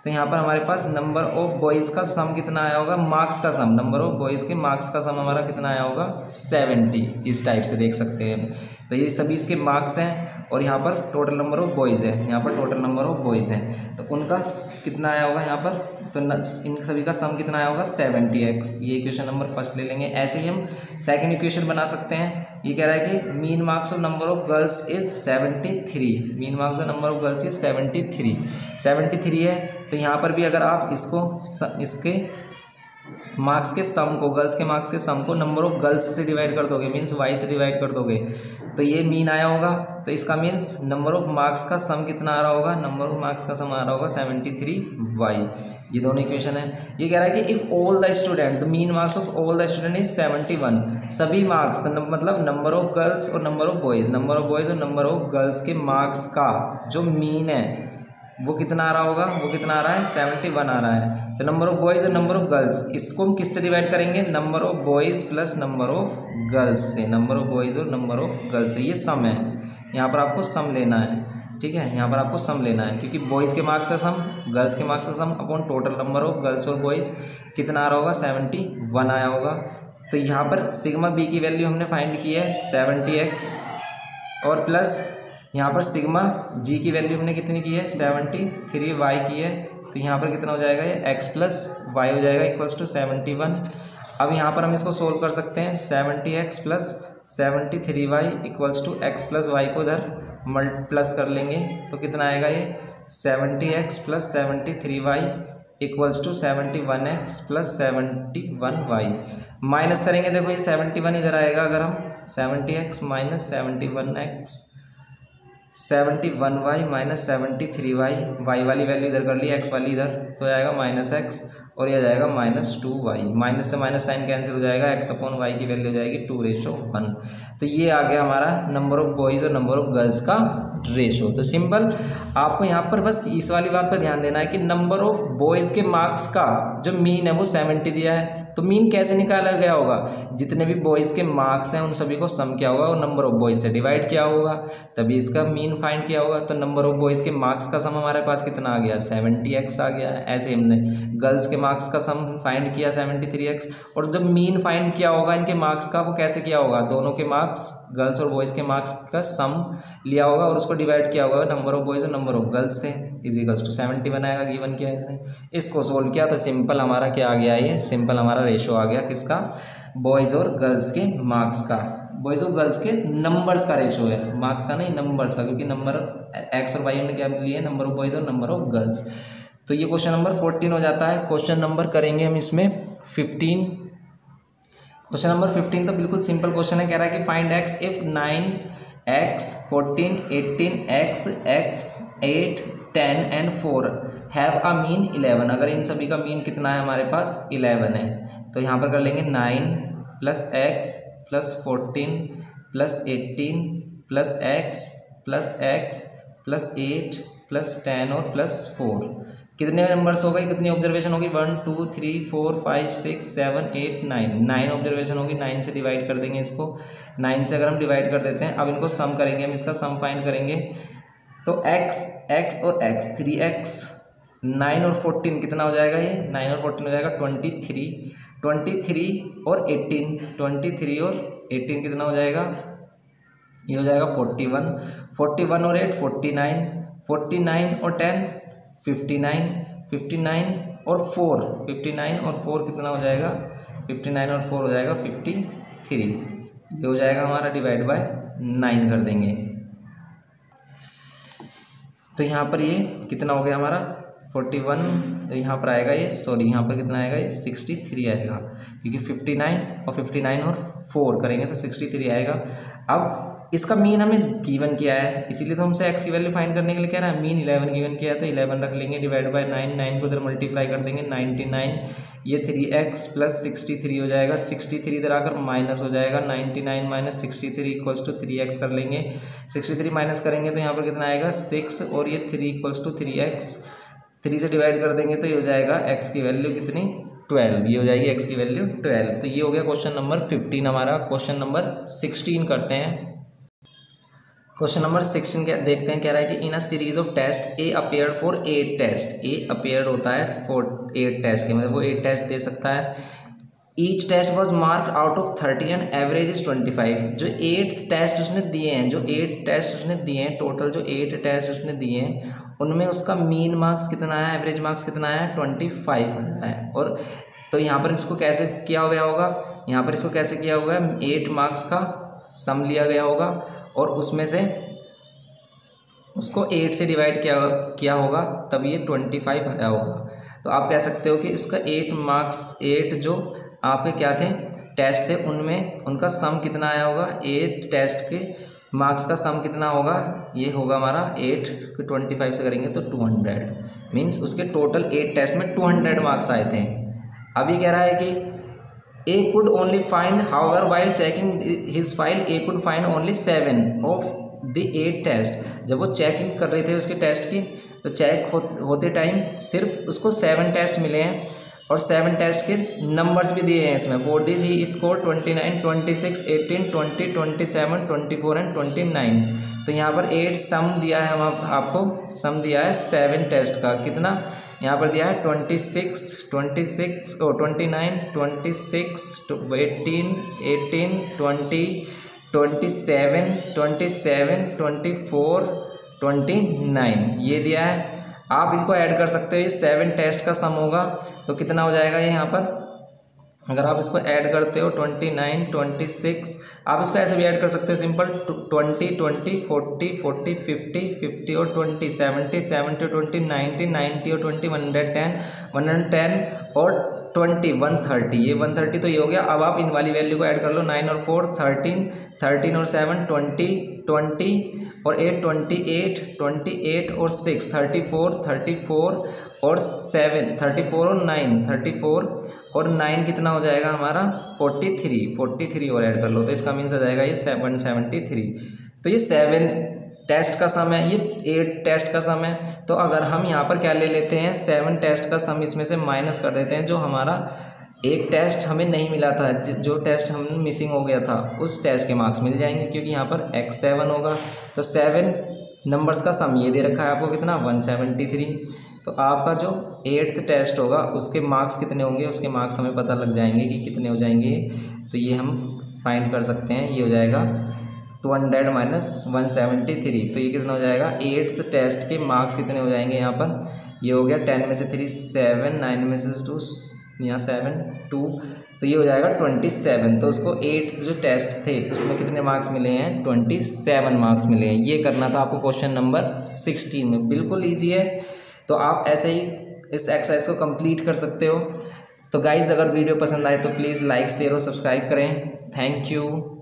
तो यहाँ पर हमारे पास नंबर ऑफ बॉयज़ का सम कितना आया होगा, मार्क्स का सम, नंबर ऑफ बॉयज़ के मार्क्स का सम हमारा कितना आया होगा, सेवेंटी। इस टाइप से देख सकते हैं। तो ये सभी इसके मार्क्स हैं और यहाँ पर टोटल नंबर ऑफ बॉयज़ है, यहाँ पर टोटल नंबर ऑफ बॉयज़ हैं, तो उनका कितना आया होगा यहाँ पर, तो इन सभी का सम कितना आया होगा, सेवेंटी एक्स। ये इक्वेशन नंबर फर्स्ट ले लेंगे। ऐसे ही हम सेकंड इक्वेशन बना सकते हैं। ये कह रहा है कि mean marks of number of girls is seventy three, mean marks of number of girls is seventy three, seventy three है। तो यहाँ पर भी अगर आप इसको इसके मार्क्स के सम को, गर्ल्स के मार्क्स के सम को नंबर ऑफ गर्ल्स से डिवाइड कर दोगे, मीन्स वाई से डिवाइड कर दोगे, तो ये मीन आया होगा। तो इसका मीन्स नंबर ऑफ मार्क्स का सम कितना आ रहा होगा, नंबर ऑफ मार्क्स का सम आ रहा होगा सेवेंटी थ्री वाई। ये दोनों इक्वेशन है। ये कह रहा है कि if all the students, the mean marks of all the student is seventy one, सभी मार्क्स का मतलब नंबर ऑफ गर्ल्स और number of boys, number of boys और नंबर ऑफ गर्ल्स के मार्क्स का जो मीन है वो कितना आ रहा होगा, वो कितना आ रहा है, सेवेंटी वन आ रहा है। तो नंबर ऑफ बॉयज़ और नंबर ऑफ गर्ल्स, इसको हम किससे डिवाइड करेंगे, number of boys plus number of girls से, नंबर ऑफ बॉयज़ और नंबर ऑफ गर्ल्स से। ये सम है, यहाँ पर आपको सम लेना है, ठीक है, यहाँ पर आपको सम लेना है, क्योंकि बॉयज़ के मार्क्स का सम, गर्ल्स के मार्क्स का sum upon total number of girls और बॉयज़ कितना आ रहा होगा, सेवेंटी वन आया होगा। तो यहाँ पर सिग्मा बी की वैल्यू हमने फाइंड की है सेवेंटी एक्स और प्लस यहाँ पर सिग्मा जी की वैल्यू हमने कितनी की है, सेवेंटी थ्री वाई की है। तो यहाँ पर कितना हो जाएगा, ये एक्स प्लस वाई हो जाएगा इक्वल्स टू सेवेंटी वन। अब यहाँ पर हम इसको सोल्व कर सकते हैं, seventy x plus seventy three y equals to x plus y को इधर मल्ट प्लस कर लेंगे तो कितना आएगा, ये seventy x plus seventy three y equals to seventy one x plus seventy one y. Minus करेंगे, देखो ये सेवेंटी वन इधर आएगा, अगर हम seventy x minus seventy one x seventy one y minus seventy three y, y वाली वैल्यू इधर कर ली, एक्स वाली इधर, तो आएगा माइनस एक्स और यह जाएगा माइनस टू वाई, माइनस से माइनस साइन कैंसिल हो जाएगा, एक्स अपॉन वाई की वैल्यू हो जाएगी टू रेशो वन। तो ये आ गया हमारा नंबर ऑफ बॉयज़ और नंबर ऑफ गर्ल्स का रेशो। तो सिंपल, आपको यहाँ पर बस इस वाली बात पर ध्यान देना है कि नंबर ऑफ बॉयज़ के मार्क्स का जो मीन है वो सेवेंटी दिया है, तो मीन कैसे निकाला गया होगा, जितने भी बॉयज़ के मार्क्स हैं उन सभी को सम किया होगा और नंबर ऑफ बॉयज़ से डिवाइड किया होगा, तभी इसका मीन फाइंड किया होगा। तो नंबर ऑफ बॉयज़ के मार्क्स का सम हमारे पास कितना आ गया, सेवेंटी एक्स आ गया। ऐसे हमने गर्ल्स के मार्क्स का सम फाइंड किया सेवेंटी थ्री एक्स, और जब मीन फाइंड किया होगा इनके मार्क्स का, वो कैसे किया होगा, दोनों के मार्क्स, गर्ल्स और बॉयज़ के मार्क्स का सम लिया होगा और उसको डिवाइड किया होगा नंबर ऑफ बॉयज़ और नंबर ऑफ गर्ल्स से, is equals to seventy one आएगा, गिवन किया इसने। इसको सोल्व किया तो सिंपल हमारा क्या आ गया, ये सिंपल हमारा रेशो आ गया किसका, बॉयज़ और गर्ल्स के मार्क्स का, बॉयज़ और गर्ल्स के नंबर्स का रेशो है, मार्क्स का नहीं, नंबर्स का, क्योंकि नंबर एक्स और वाई हमने क्या लिए, नंबर ऑफ बॉयज़ और नंबर ऑफ गर्ल्स। तो ये क्वेश्चन नंबर फोर्टीन हो जाता है। क्वेश्चन नंबर करेंगे हम इसमें फिफ्टीन। क्वेश्चन नंबर फिफ्टीन तो बिल्कुल सिंपल क्वेश्चन है, कह रहा है कि find x if nine x fourteen eighteen x x eight ten and four have a mean eleven. अगर इन सभी का मीन कितना है हमारे पास, इलेवन है, तो यहाँ पर कर लेंगे nine plus x plus fourteen plus eighteen plus x plus x plus eight plus ten और प्लस फोर। कितने नंबर्स हो गए, कितनी ऑब्जर्वेशन होगी, one two three four five six seven eight nine, nine observation होगी। नाइन से डिवाइड कर देंगे इसको, नाइन से अगर हम डिवाइड कर देते हैं, अब इनको सम करेंगे, हम इसका सम फाइंड करेंगे। तो x x और x, थ्री एक्स, नाइन और फोर्टीन कितना हो जाएगा, ये नाइन और फोर्टीन हो जाएगा ट्वेंटी थ्री, ट्वेंटी थ्री और एटीन, ट्वेंटी थ्री और एटीन कितना हो जाएगा, ये हो जाएगा फोर्टी वन, फोर्टी वन और eight forty nine, forty nine और ten fifty nine, fifty nine और फोर, फिफ्टी नाइन और फोर कितना हो जाएगा, फिफ्टी नाइन और फोर हो जाएगा फिफ्टी थ्री। ये हो जाएगा हमारा डिवाइड बाय नाइन कर देंगे, तो यहाँ पर ये कितना हो गया हमारा फोर्टी वन, यहाँ पर आएगा ये, सॉरी यहाँ पर कितना आएगा, ये सिक्सटी थ्री आएगा, क्योंकि फिफ्टी नाइन और फिफ्टी नाइन और फोर करेंगे तो सिक्सटी थ्री आएगा। अब इसका मीन हमें गिवन किया है, इसीलिए तो हमसे एक्स की वैल्यू फाइंड करने के लिए कह रहा है, मीन इलेवन गिवन किया है, तो इलेवन रख लेंगे डिवाइड बाय नाइन, नाइन को इधर मल्टीप्लाई कर देंगे, नाइन्टी नाइन, ये three x plus sixty three हो जाएगा, सिक्सटी थ्री इधर आकर माइनस हो जाएगा, ninety nine minus sixty three equals to three x कर लेंगे, सिक्सटी थ्री माइनस करेंगे तो यहाँ पर कितना आएगा सिक्स, और ये three equals to three x, three से डिवाइड कर देंगे तो ये हो जाएगा एक्स की वैल्यू कितनी, ट्वेल्व, ये हो जाएगी एक्स की वैल्यू ट्वेल्व। तो ये हो गया क्वेश्चन नंबर फिफ्टीन हमारा। क्वेश्चन नंबर सिक्सटीन करते हैं। क्वेश्चन नंबर सिक्सटीन क्या देखते हैं, कह रहा है कि in a series of test A appeared for eight test, A appeared होता है फॉर एट टेस्ट के, मतलब वो एट टेस्ट दे सकता है। Each test was marked out of thirty and average is twenty five. जो एट टेस्ट उसने दिए हैं, जो एट टेस्ट उसने दिए हैं, टोटल जो एट टेस्ट उसने दिए हैं उनमें उसका मीन मार्क्स कितना आया, एवरेज मार्क्स कितना आया, ट्वेंटी फाइव आया है। और तो यहाँ पर इसको कैसे किया गया होगा, यहाँ पर इसको कैसे किया होगा, एट मार्क्स का सम लिया गया होगा और उसमें से उसको एट से डिवाइड किया किया होगा, तब ये ट्वेंटी फाइव आया होगा। तो आप कह सकते हो कि इसका एट मार्क्स, एट जो आपके क्या थे टेस्ट थे, उनमें उनका सम कितना आया होगा, एट टेस्ट के मार्क्स का सम कितना होगा, ये होगा हमारा एट के ट्वेंटी फाइव से करेंगे तो टू हंड्रेड, मीन्स उसके टोटल एट टेस्ट में टू हंड्रेड मार्क्स आए थे। अब ये कह रहा है कि A could only find however while checking his file A could find only seven of the eight test. जब वो चेकिंग कर रहे थे उसके टेस्ट की, तो चेक हो, होते टाइम सिर्फ उसको सेवन टेस्ट मिले हैं और सेवन टेस्ट के नंबर्स भी दिए हैं इसमें। For this he score twenty nine, twenty six, eighteen, twenty, twenty seven, twenty four and twenty nine. तो यहाँ पर एट सम दिया है, हम आप, आपको सम दिया है सेवन टेस्ट का, कितना यहाँ पर दिया है twenty six, twenty six oh twenty nine, twenty six, eighteen, eighteen, twenty, twenty seven, twenty seven, twenty four, twenty nine, ये दिया है। आप इनको ऐड कर सकते हो, ये सेवन टेस्ट का सम होगा तो कितना हो जाएगा ये यहाँ पर, अगर आप इसको ऐड करते हो ट्वेंटी नाइन, ट्वेंटी सिक्स, आप इसको ऐसे भी ऐड कर सकते हो simple, twenty, twenty, forty, forty, fifty, fifty और twenty, seventy, seventy, twenty, ninety, ninety और twenty, one hundred ten, one hundred ten और ट्वेंटी, वन थर्टी, ये वन थर्टी तो ये हो गया। अब आप इन वाली वैल्यू को ऐड कर लो, नाइन और फोर थर्टीन, थर्टीन और सेवन ट्वेंटी, ट्वेंटी और eight twenty eight, twenty eight और six thirty four, thirty four और सेवन थर्टी फोर और नाइन थर्टी फोर और नाइन कितना हो जाएगा हमारा फोर्टी थ्री, फोर्टी थ्री और ऐड कर लो तो इसका मीन्स आ जाएगा ये सेवन सेवेंटी थ्री। तो ये सेवन टेस्ट का सम है, ये एट टेस्ट का सम है। तो अगर हम यहाँ पर क्या ले लेते हैं, सेवन टेस्ट का सम इसमें से माइनस कर देते हैं, जो हमारा एक टेस्ट हमें नहीं मिला था, जो टेस्ट हम मिसिंग हो गया था, उस टेस्ट के मार्क्स मिल जाएंगे, क्योंकि यहाँ पर एक्स सेवन होगा। तो सेवन नंबर्स का सम ये दे रखा है आपको कितना, वन सेवेंटी थ्री। तो आपका जो एट्थ टेस्ट होगा उसके मार्क्स कितने होंगे, उसके मार्क्स हमें पता लग जाएंगे कि कितने हो जाएंगे। तो ये हम फाइंड कर सकते हैं, ये हो जाएगा two hundred minus one seventy three. तो ये कितना हो जाएगा, एट्थ टेस्ट के मार्क्स कितने हो जाएंगे यहाँ पर, ये हो गया टेन में से थ्री सेवन, नाइन में से टू यहाँ सेवन टू, तो ये हो जाएगा ट्वेंटी सेवन। तो उसको एट जो टेस्ट थे उसमें कितने मार्क्स मिले हैं, ट्वेंटी सेवन मार्क्स मिले हैं। ये करना था आपको क्वेश्चन नंबर सिक्सटीन में, बिल्कुल ईजी है। तो आप ऐसे ही इस एक्सरसाइज को कंप्लीट कर सकते हो। तो गाइज़ अगर वीडियो पसंद आए तो प्लीज़ लाइक शेयर और सब्सक्राइब करें। Thank you.